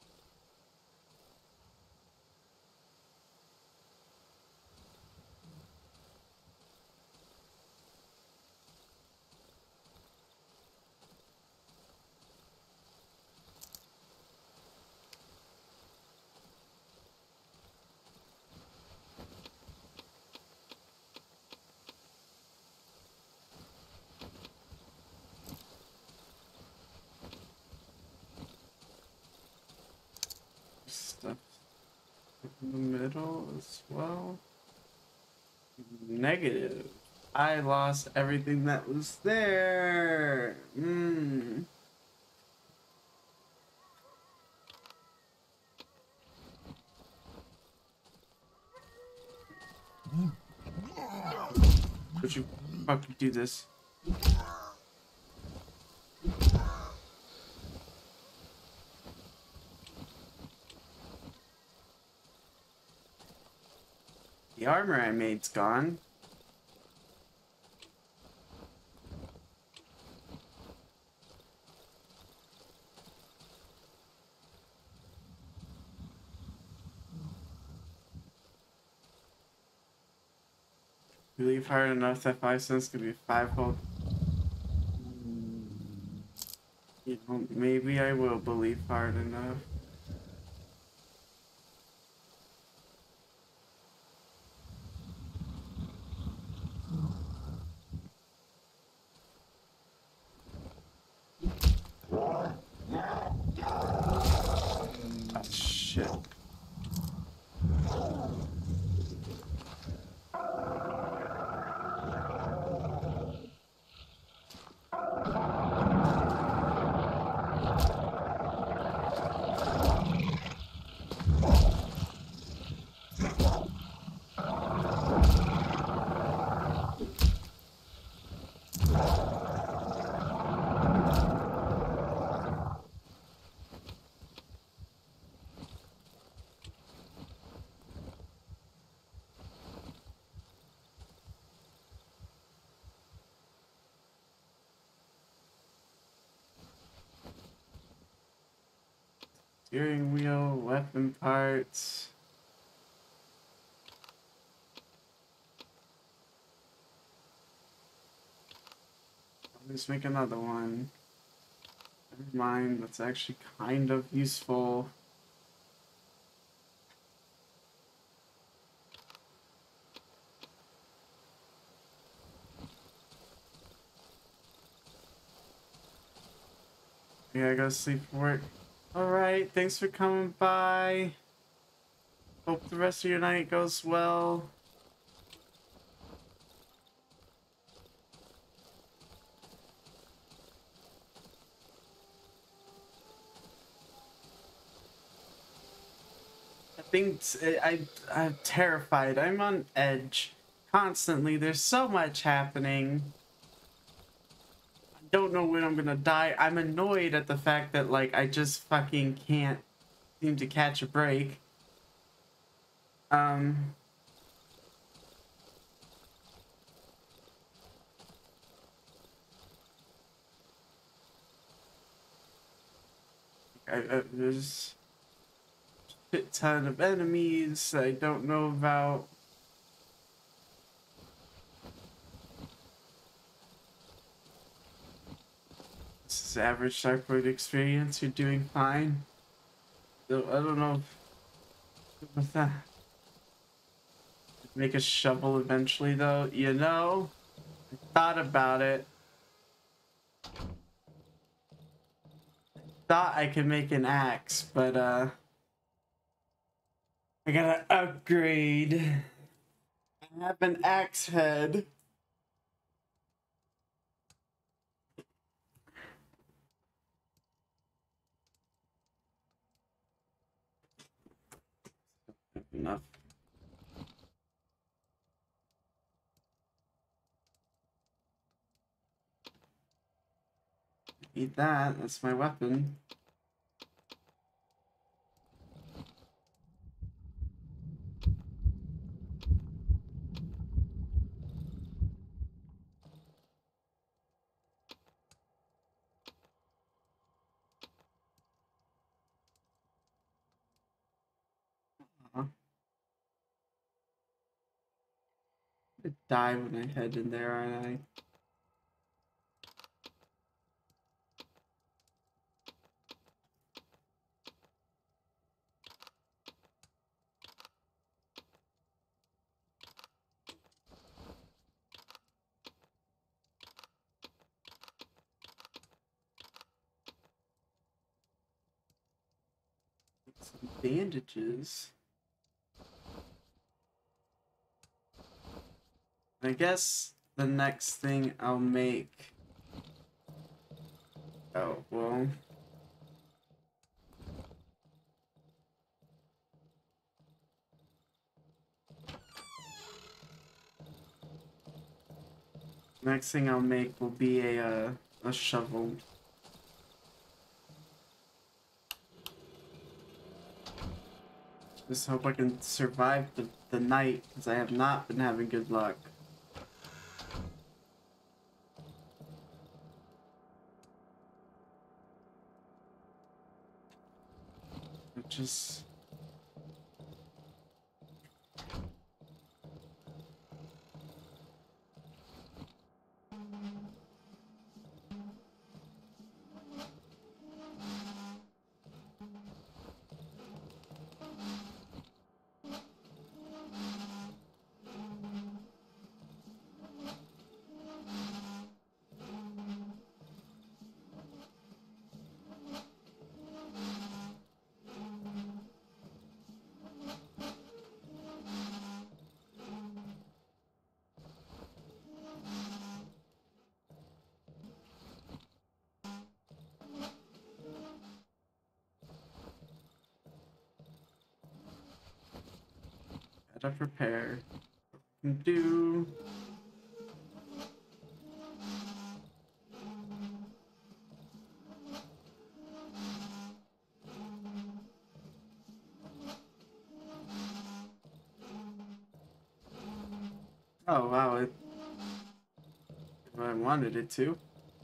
Stuff in the middle as well. Negative. I lost everything that was there. Would you fucking do this? The armor I made's gone. Believe hard enough that 5 cents could be 5-fold. You know, maybe I will believe hard enough. Oh, shit. Steering wheel, weapon parts. Let's make another one. Never mind, that's actually kind of useful. Yeah, I gotta sleep for work. Alright, thanks for coming by. Hope the rest of your night goes well. I think I'm terrified. I'm on edge constantly. There's so much happening. I don't know when I'm gonna die. I'm annoyed at the fact that, like, I just fucking can't seem to catch a break. There's a shit ton of enemies I don't know about. This is average Darkwood experience. You're doing fine. I don't know what's that. Make a shovel eventually, though. You know, I thought about it. Thought I could make an axe, but I gotta upgrade. I have an axe head. enough. Eat that. That's my weapon. I die when I head in there, aren't I? Some bandages. I guess the next thing I'll make. Oh, well. Next thing I'll make will be a shovel. Just hope I can survive the night, because I have not been having good luck. Just... gotta prepare. Do... Oh wow, it... I wanted it to.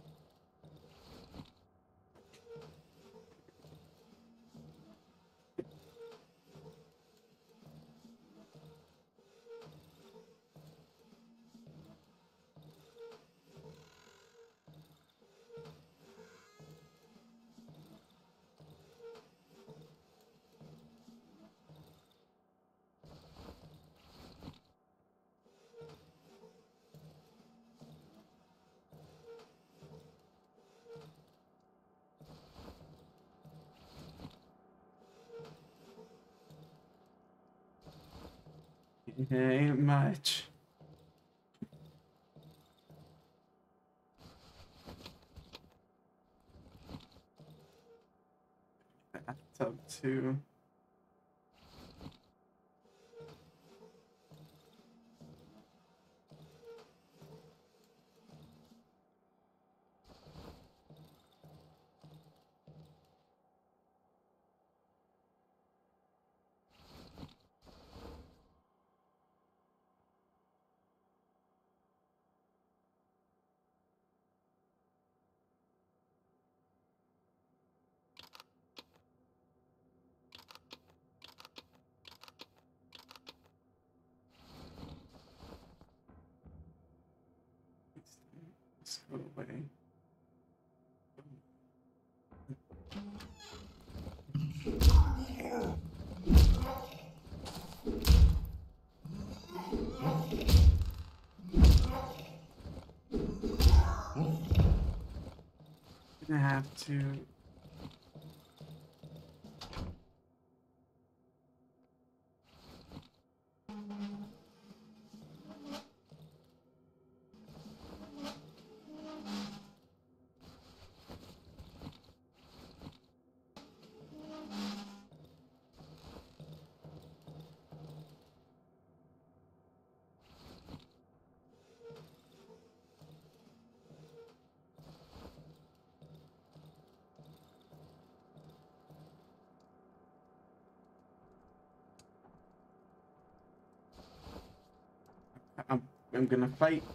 It ain't much. Bathtub too. Let's go away. Gonna have to... I'm gonna fight.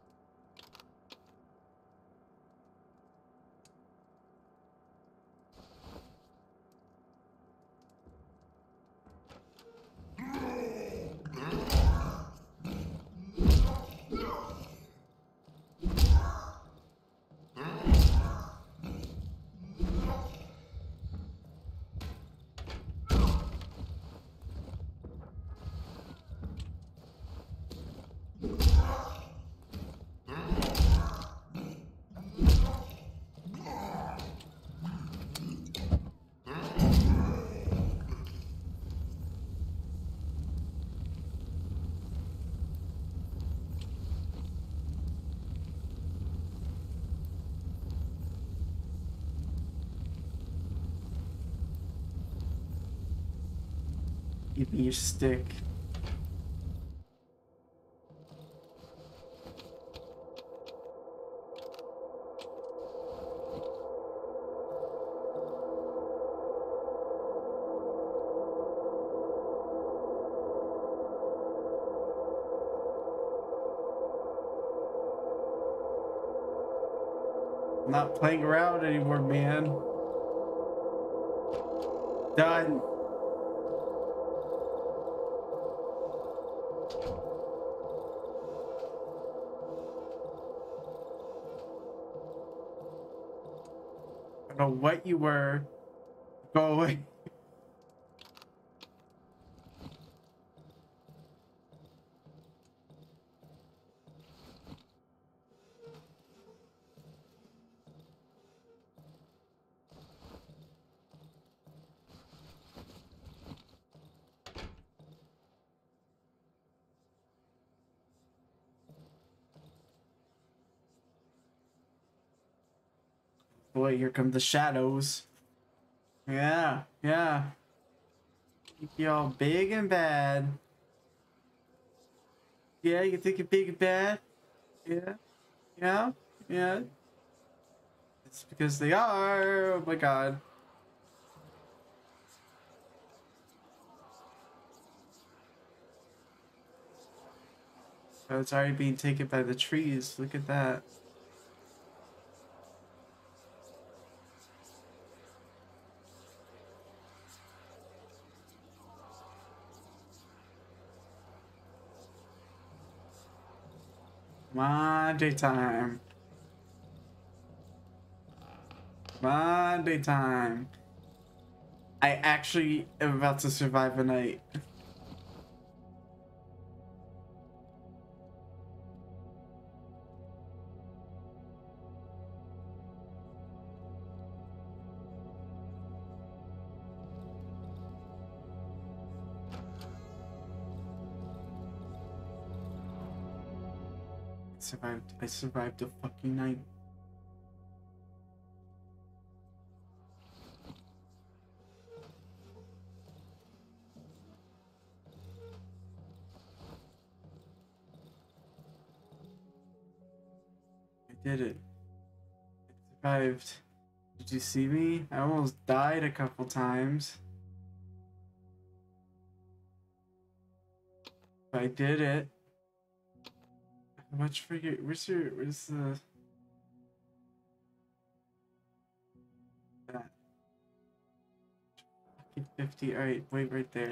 Give me your stick. I'm not playing around anymore, man. Done. I don't know what you were. Go away. Boy, here come the shadows. Yeah, yeah. Think you all big and bad. Yeah, you think you're big and bad? Yeah, yeah, yeah. It's because they are. Oh my god. Oh, it's already being taken by the trees. Look at that. Come on, daytime. Come on, daytime. I actually am about to survive a night. I survived a fucking night. I did it. I survived. Did you see me? I almost died a couple times. But I did it. How much for your... where's the... that? 50. Alright, wait right there.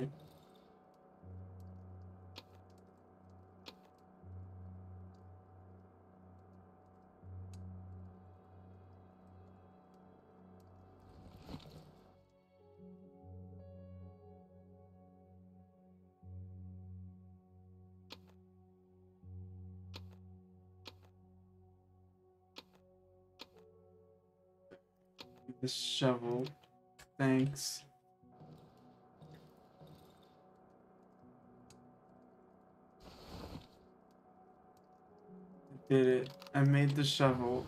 The shovel. Thanks. I did it. I made the shovel.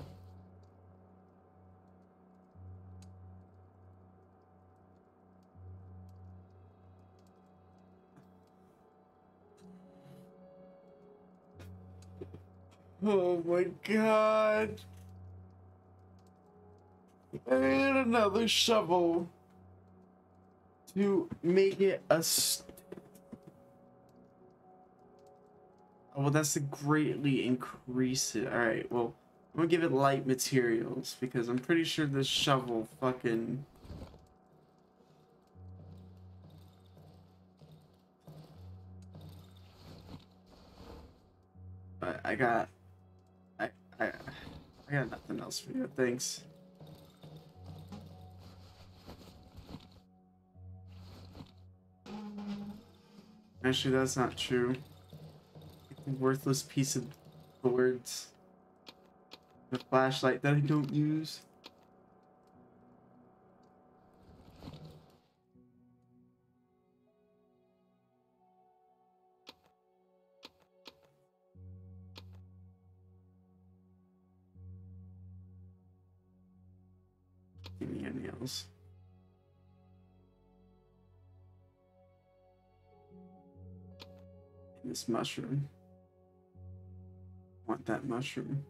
Oh my god. I need another shovel to make it a Oh, well, that's to greatly increase it. Alright, well, I'm gonna give it light materials because I'm pretty sure this shovel fucking... But I got... I, I, I got nothing else for you. Thanks. Actually, that's not true. Worthless piece of boards. A flashlight that I don't use. Give me any else. This mushroom. Want that mushroom.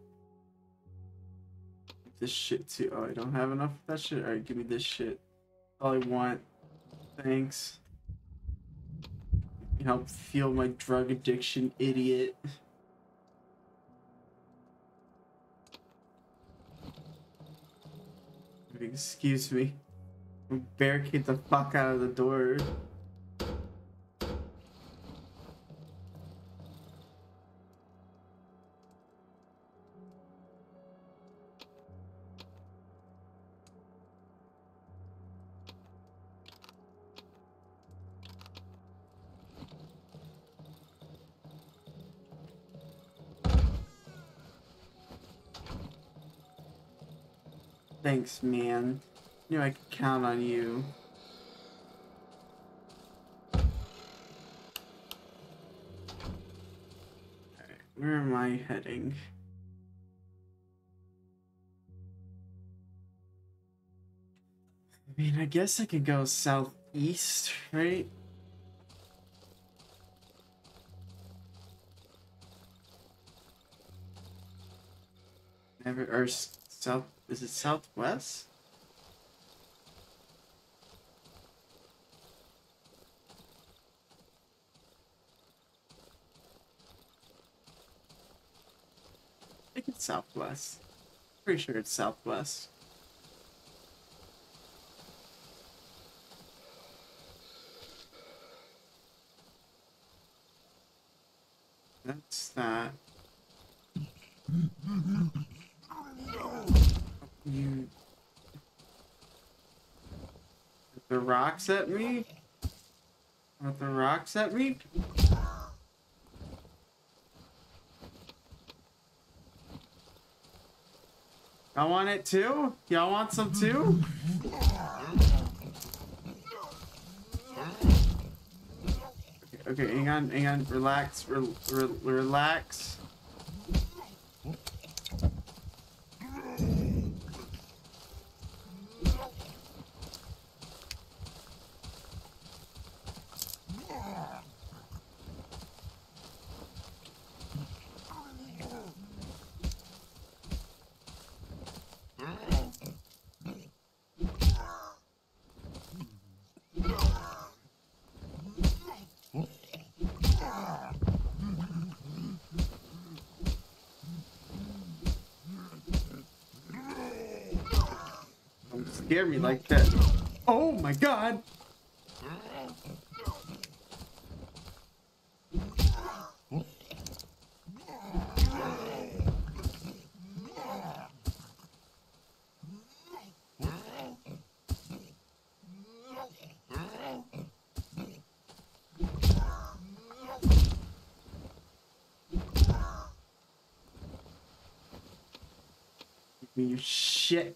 This shit too. Oh, I don't have enough of that shit. Alright, give me this shit. All I want. Thanks. Help feel my drug addiction, idiot. Excuse me. Barricade the fuck out of the door. Thanks, man. Knew I could count on you. Alright, where am I heading? I mean, I guess I could go southeast, right? Never, or south, is it southwest? I think it's southwest. Pretty sure it's southwest. That's that. You... The rocks at me? With the rocks at me? Y'all want it too? Y'all want some too? Okay, hang on, relax, relax. Scare me like that. Oh my god! Give me your shit.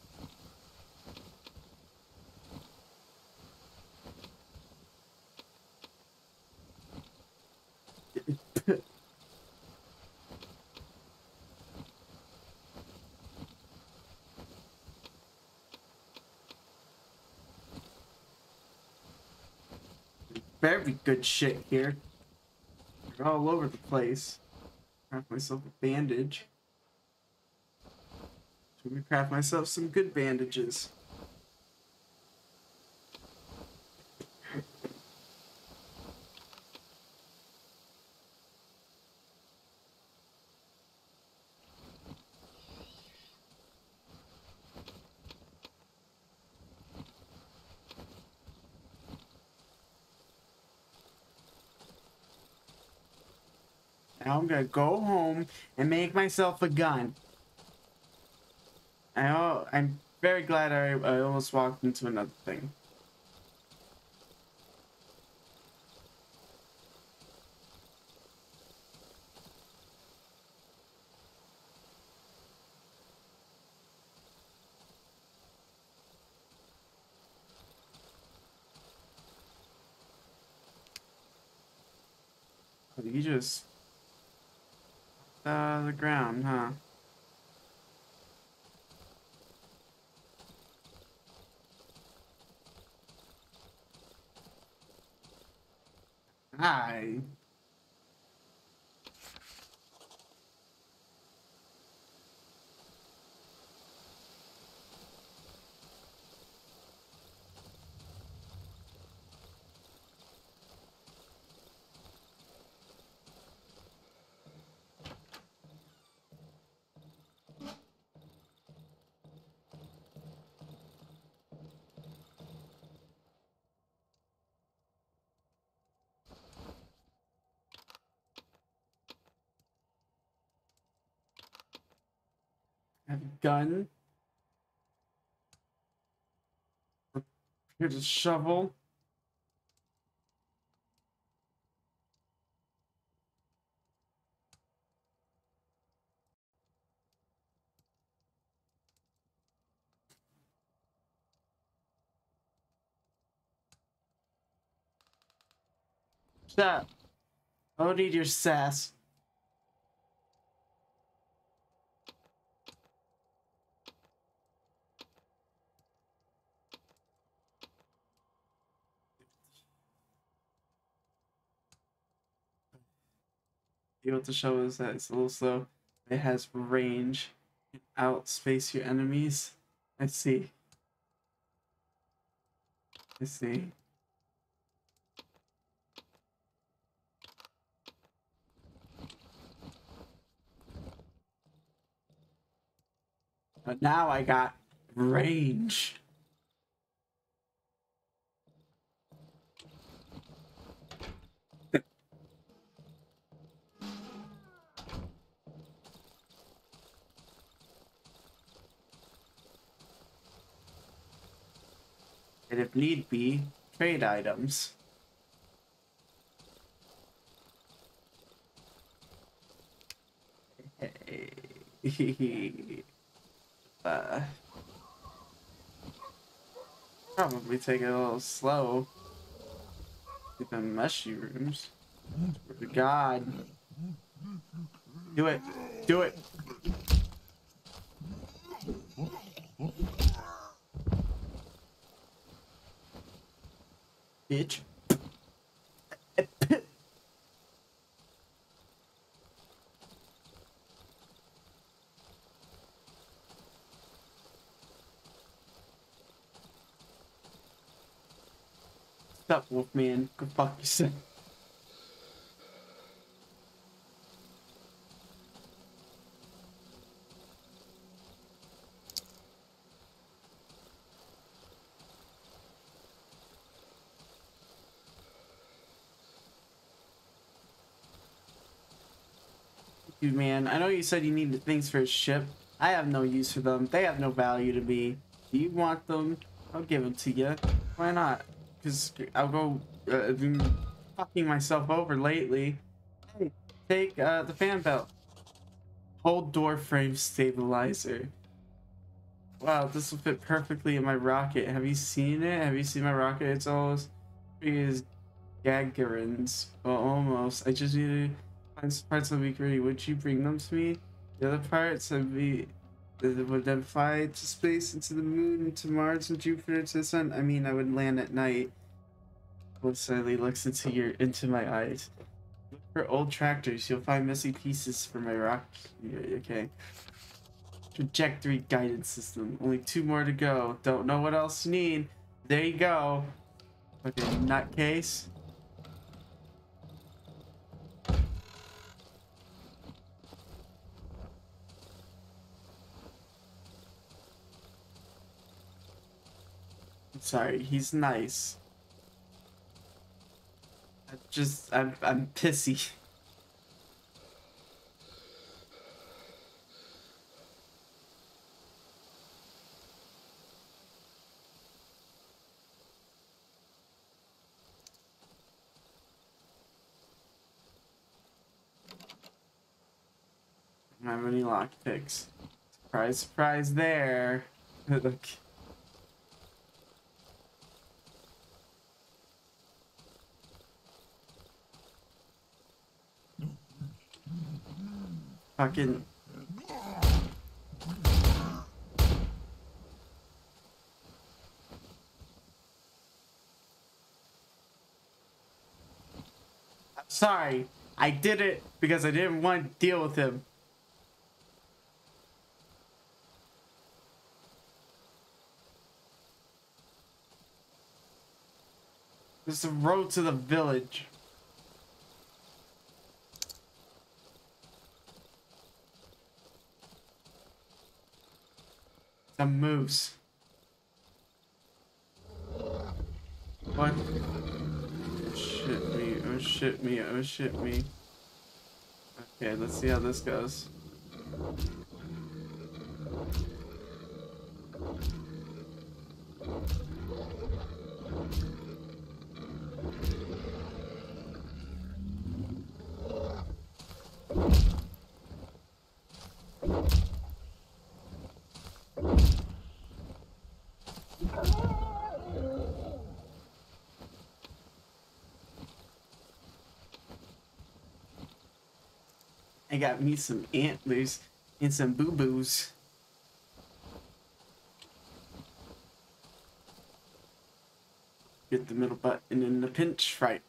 Very good shit here. They're all over the place. Craft myself a bandage. Should we craft myself some good bandages? Now I'm gonna go home and make myself a gun. I'm very glad I almost walked into another thing. You just the ground, huh? Hi. I have a gun. Here's a shovel. Shut up. I don't need your sass. Able to show us that it's a little slow. It has range. Outspace your enemies. I see. I see. But now I got range. And if need be, trade items. Hey. Probably take it a little slow. The mushrooms. For God. Do it. Do it. Bitch. Stop, Wolfman. Go fuck yourself. Dude, man, I know you said you needed things for a ship. I have no use for them. They have no value to me. Do you want them? I'll give them to you. Why not? Because I'll go... I've been fucking myself over lately. Hey, take the fan belt. Hold door frame stabilizer. Wow, this will fit perfectly in my rocket. Have you seen it? Have you seen my rocket? It's almost big as Gagarin's. Well, almost. I just need to find some parts of the week ready. Would you bring them to me? The other parts would then fly to space, into the moon, to Mars, and Jupiter, to the sun. I mean, I would land at night. Wolf sadly looks into my eyes. Look for old tractors. You'll find missing pieces for my rock. Yeah, okay. Trajectory guidance system. Only 2 more to go. Don't know what else you need. There you go. Okay, nutcase. Sorry, he's nice. I'm pissy. don't have any lockpicks. Surprise, surprise there. Look. Fucking. I'm sorry. I did it because I didn't want to deal with him. There's a road to the village. A moose. What? Oh shit me, oh shit me, oh shit me. Okay, let's see how this goes. I got me some antlers and some boo-boos. Get the middle button in the pinch right.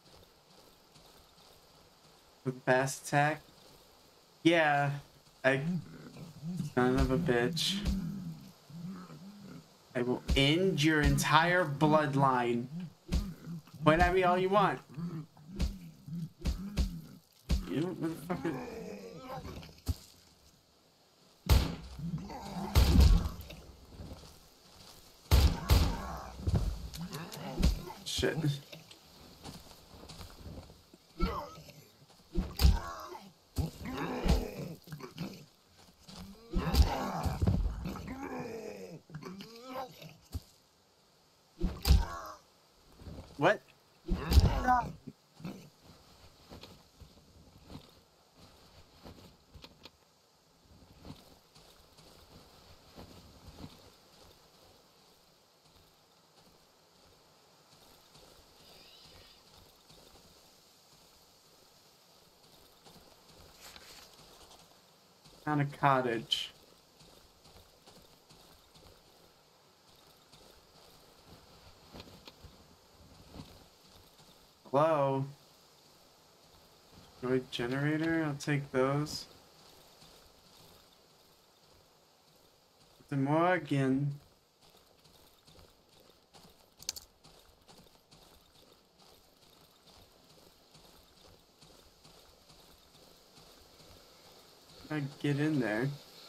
With fast attack. Yeah, I son of a bitch. I will end your entire bloodline. Point at me all you want. You know, motherfucker. Shit. What? Found a cottage. Hello? Droid generator? I'll take those. The Morgan. I get in there.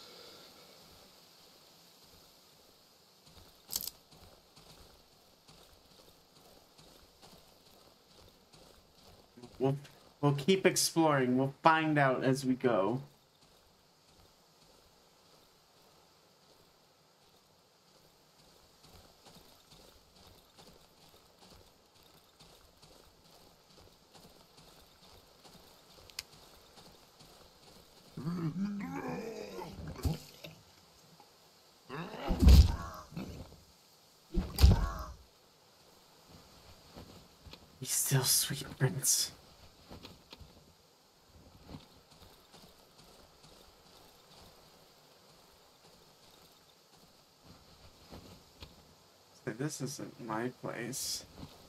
We'll keep exploring. We'll find out as we go. He's still sweet, Prince. So this isn't my place.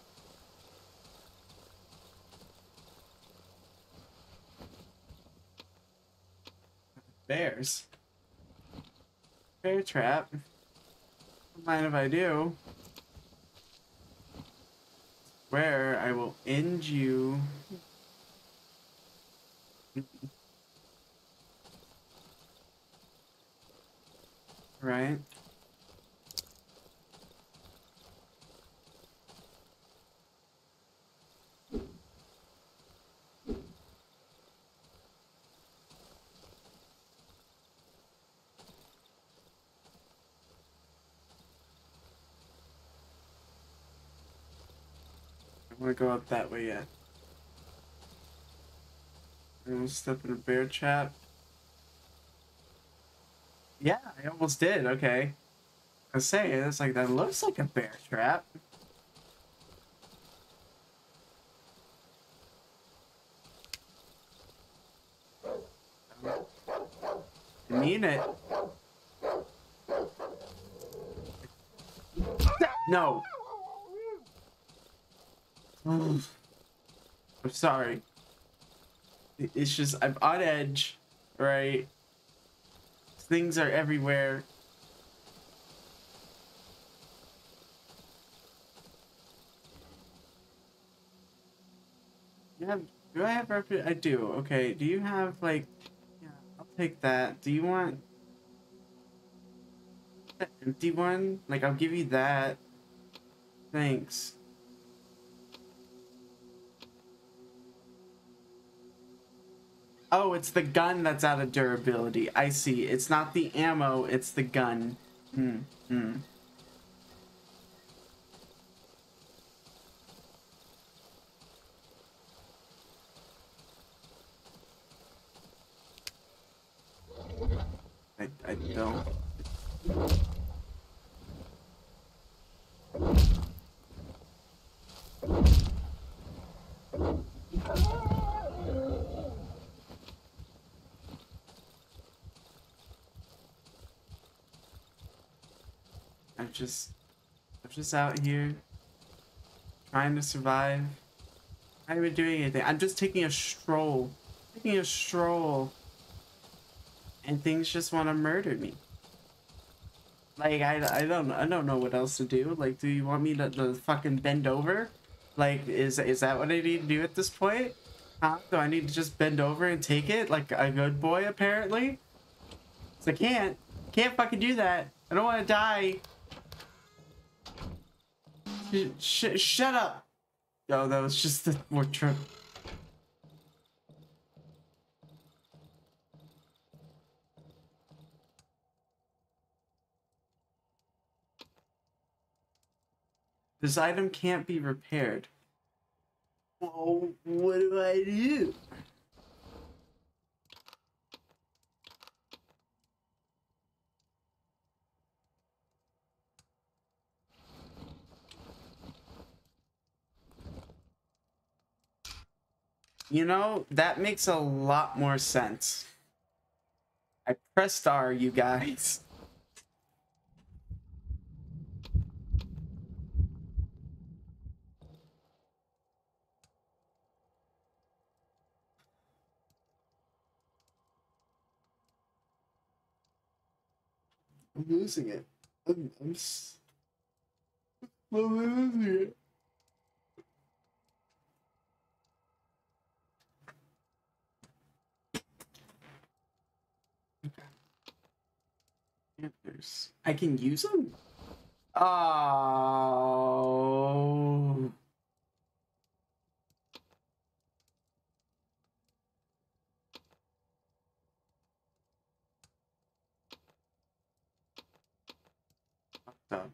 Bears. Bear trap. Don't mind if I do. Where I will end you. Right? I want to go up that way yet. I'm gonna step in a bear trap. Yeah, I almost did. Okay. I was saying, it's like, that looks like a bear trap. I mean it. No. I'm sorry. It's just, I'm on edge, right? Things are everywhere. You have, do I have refuge? I do. Okay. Do you have, like, yeah, I'll take that. Do you want the empty one? Like, I'll give you that. Thanks. Oh, it's the gun that's out of durability. I see. It's not the ammo, it's the gun. Hmm. I don't. I'm just out here trying to survive. I haven't been doing anything. I'm just taking a stroll. Taking a stroll. And things just want to murder me. Like, I don't know what else to do. Like, do you want me to fucking bend over? Like, is that what I need to do at this point? Huh? Do I need to just bend over and take it like a good boy, apparently? 'Cause I can't fucking do that. I don't want to die. Shut up. Oh, that was just the more trip. This item can't be repaired. Well, what do I do? You know, that makes a lot more sense. I pressed R, you guys. I'm losing it. I'm losing it. Antlers. I can use them? Oh. Fucked up.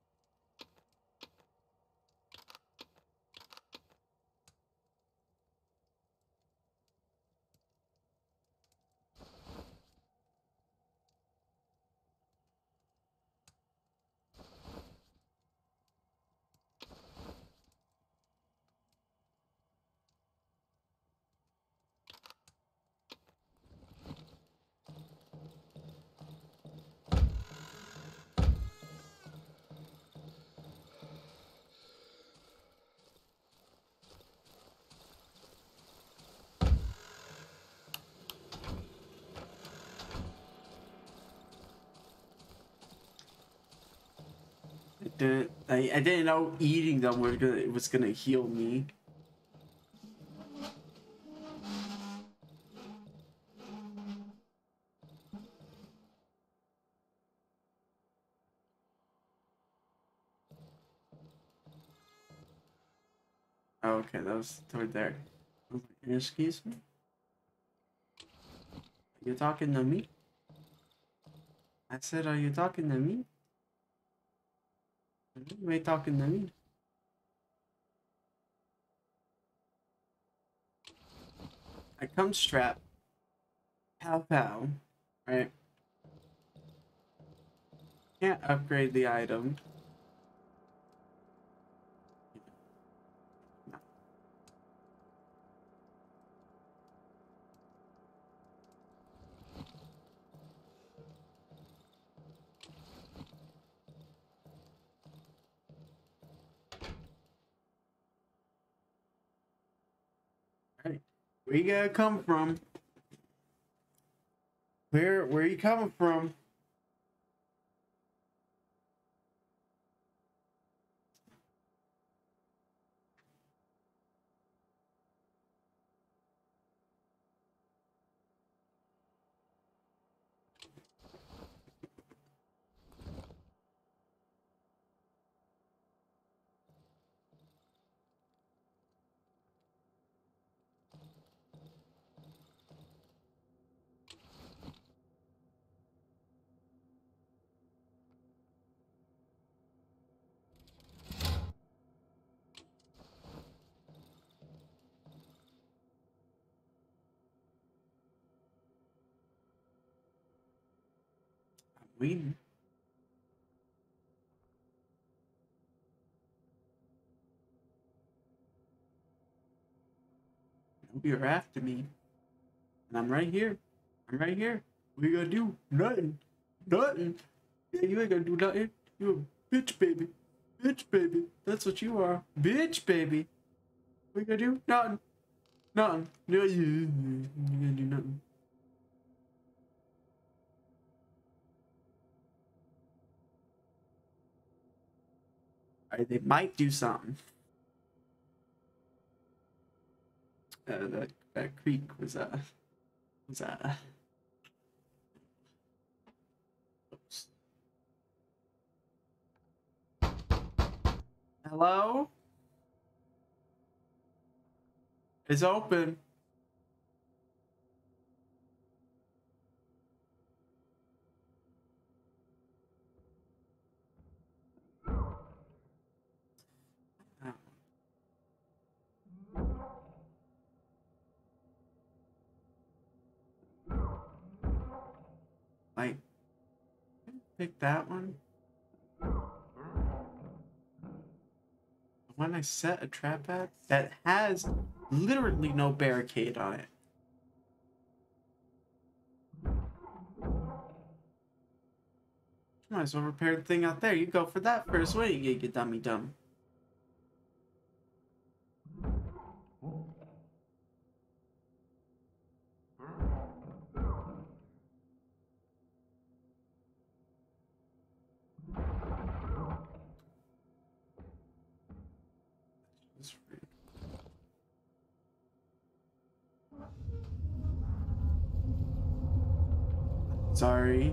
I didn't know eating them was gonna heal me. Oh, okay, that was toward there. I was like, excuse me? Are you talking to me? I said, are you talking to me? You ain't talking to me. I come strapped. Pow pow. Right? can't upgrade the item. No. Right. Where you gotta come from? Where you coming from? I'm waiting. You're after me. And I'm right here. I'm right here. What you gonna do? Nothing. Nothing. Yeah, you ain't gonna do nothing. You a bitch baby. Bitch baby. That's what you are. Bitch baby. What you gonna do? Nothing. Nothing. No, you gonna do nothing. Alright, they might do something. That creek was oops. Hello? It's open. Like, pick that one. When I set a trap at that has literally no barricade on it. Might as well repair the thing out there. You go for that first. What do you get, dummy dumb? Sorry.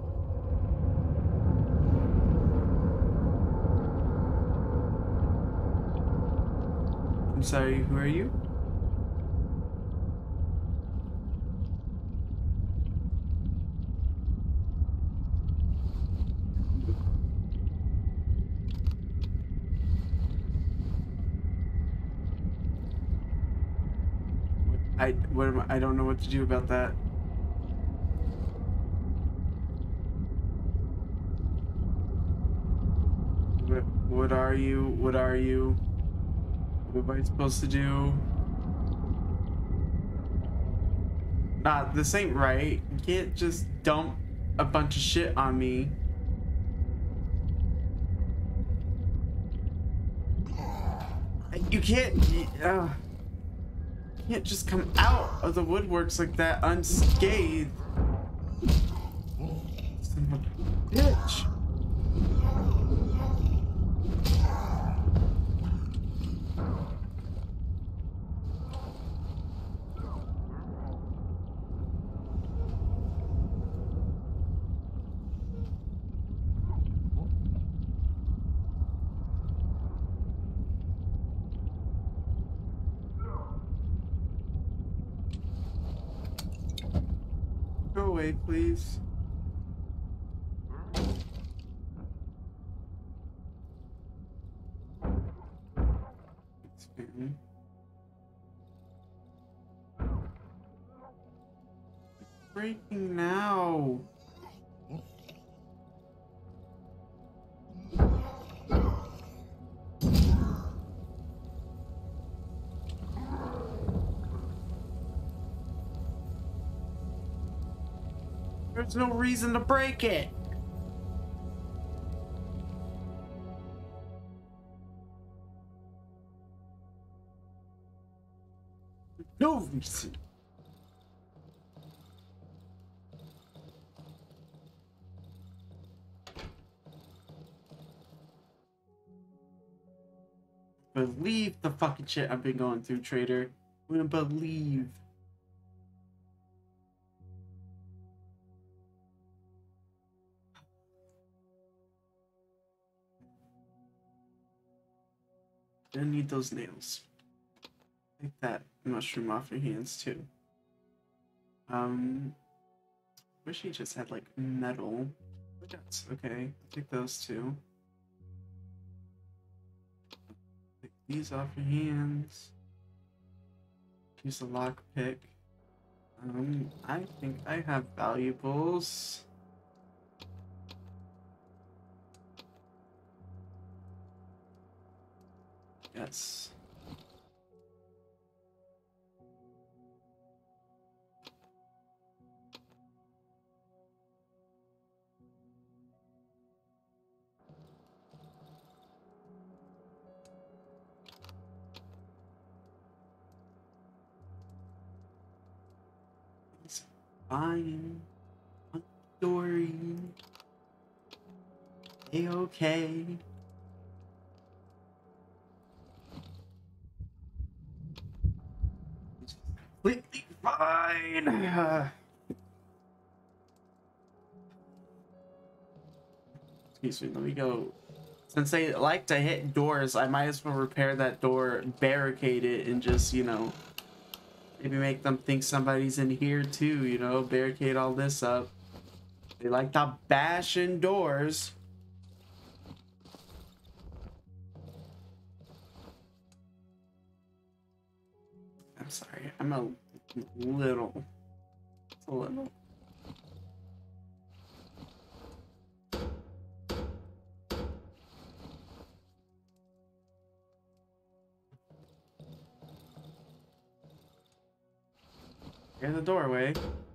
I'm sorry, who are you? I don't know what to do about that. What are you? What are you? What am I supposed to do? Nah, this ain't right. You can't just dump a bunch of shit on me. You can't just come out of the woodworks like that unscathed. Son of a bitch. Go away, please. Expand. Breaking now. There's no reason to break it. No reason. Believe the fucking shit I've been going through, trader. I'm gonna believe. Gonna need those nails. Take that mushroom off your hands too. Wish he just had like metal. Okay, I'll take those two. Take these off your hands. Use the lockpick. I think I have valuables. Yes. It's fine. Story. A-okay. It's completely fine. Excuse me, let me go. Since they like to hit doors, I might as well repair that door, barricade it, and just, you know, maybe make them think somebody's in here too, you know, barricade all this up. They like to bash in doors. I'm sorry, I'm a little. It's a little. In the doorway.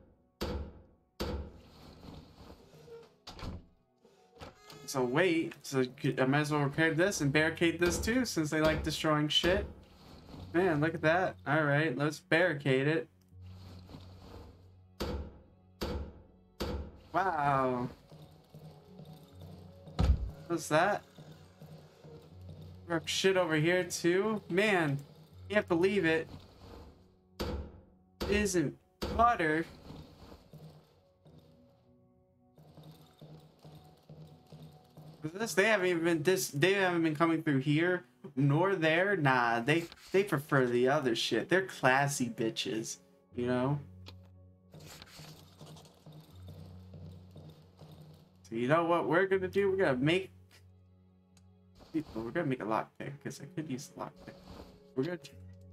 So wait, so I might as well repair this and barricade this too, since they like destroying shit. Man, look at that. All right, let's barricade it. Wow. What's that? Shit over here too? Man, can't believe it. It isn't butter. This they haven't been coming through here nor there. Nah, they prefer the other shit. They're classy bitches, you know. So you know what we're gonna do? We're gonna make a lockpick because I could use the lockpick. We're gonna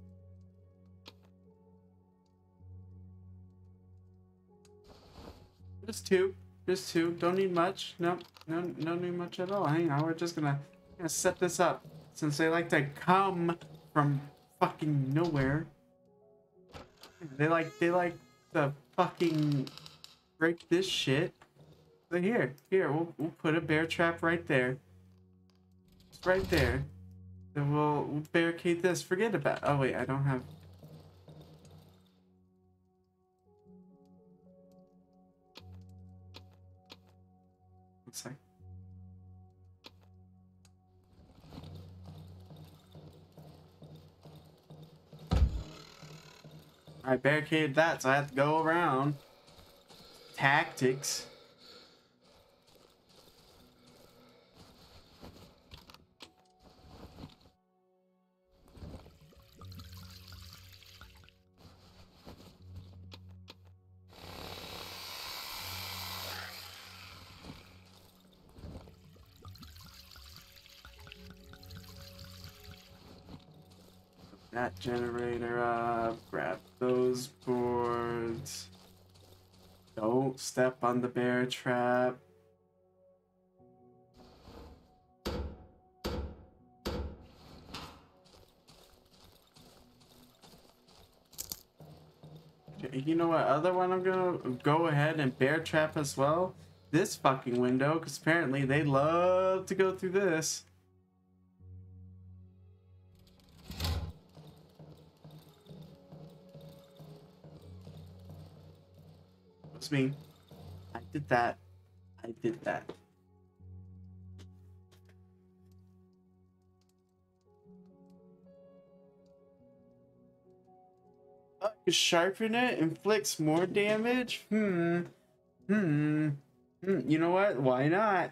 just two. Don't need much. No need much at all. Hang on, we're just gonna set this up since they like to come from fucking nowhere. They like to fucking break this shit. So here, we'll put a bear trap right there. It's right there. Then we'll barricade this. Forget about. Oh wait, I don't have. Looks like. I barricaded that, so I have to go around. Tactics. That generator up, grab those boards. Don't step on the bear trap. You know what other one I'm gonna go ahead and bear trap as well? This fucking window, because apparently they love to go through this. It was me. I did that. I did that. Sharpen it, inflicts more damage? You know what? Why not?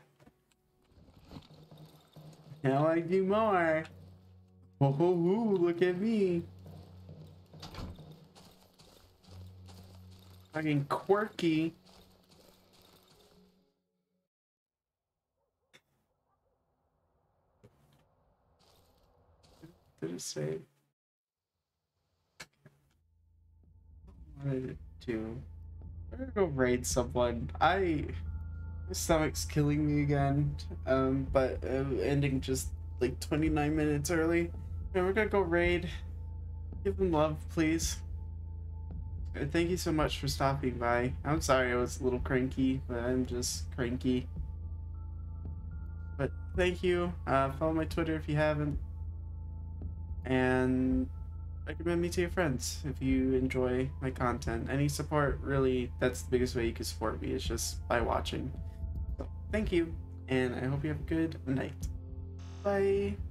Now I do more. Oh, look at me. Fucking quirky. What did it say? What did it do? I'm gonna go raid someone. My stomach's killing me again. But ending just like 29 minutes early. And we're gonna go raid. Give them love, please. Thank you so much for stopping by. I'm sorry I was a little cranky, but I'm just cranky. But thank you. Follow my Twitter if you haven't. And recommend me to your friends if you enjoy my content. Any support, really, that's the biggest way you can support me, is just by watching. So thank you, and I hope you have a good night. Bye.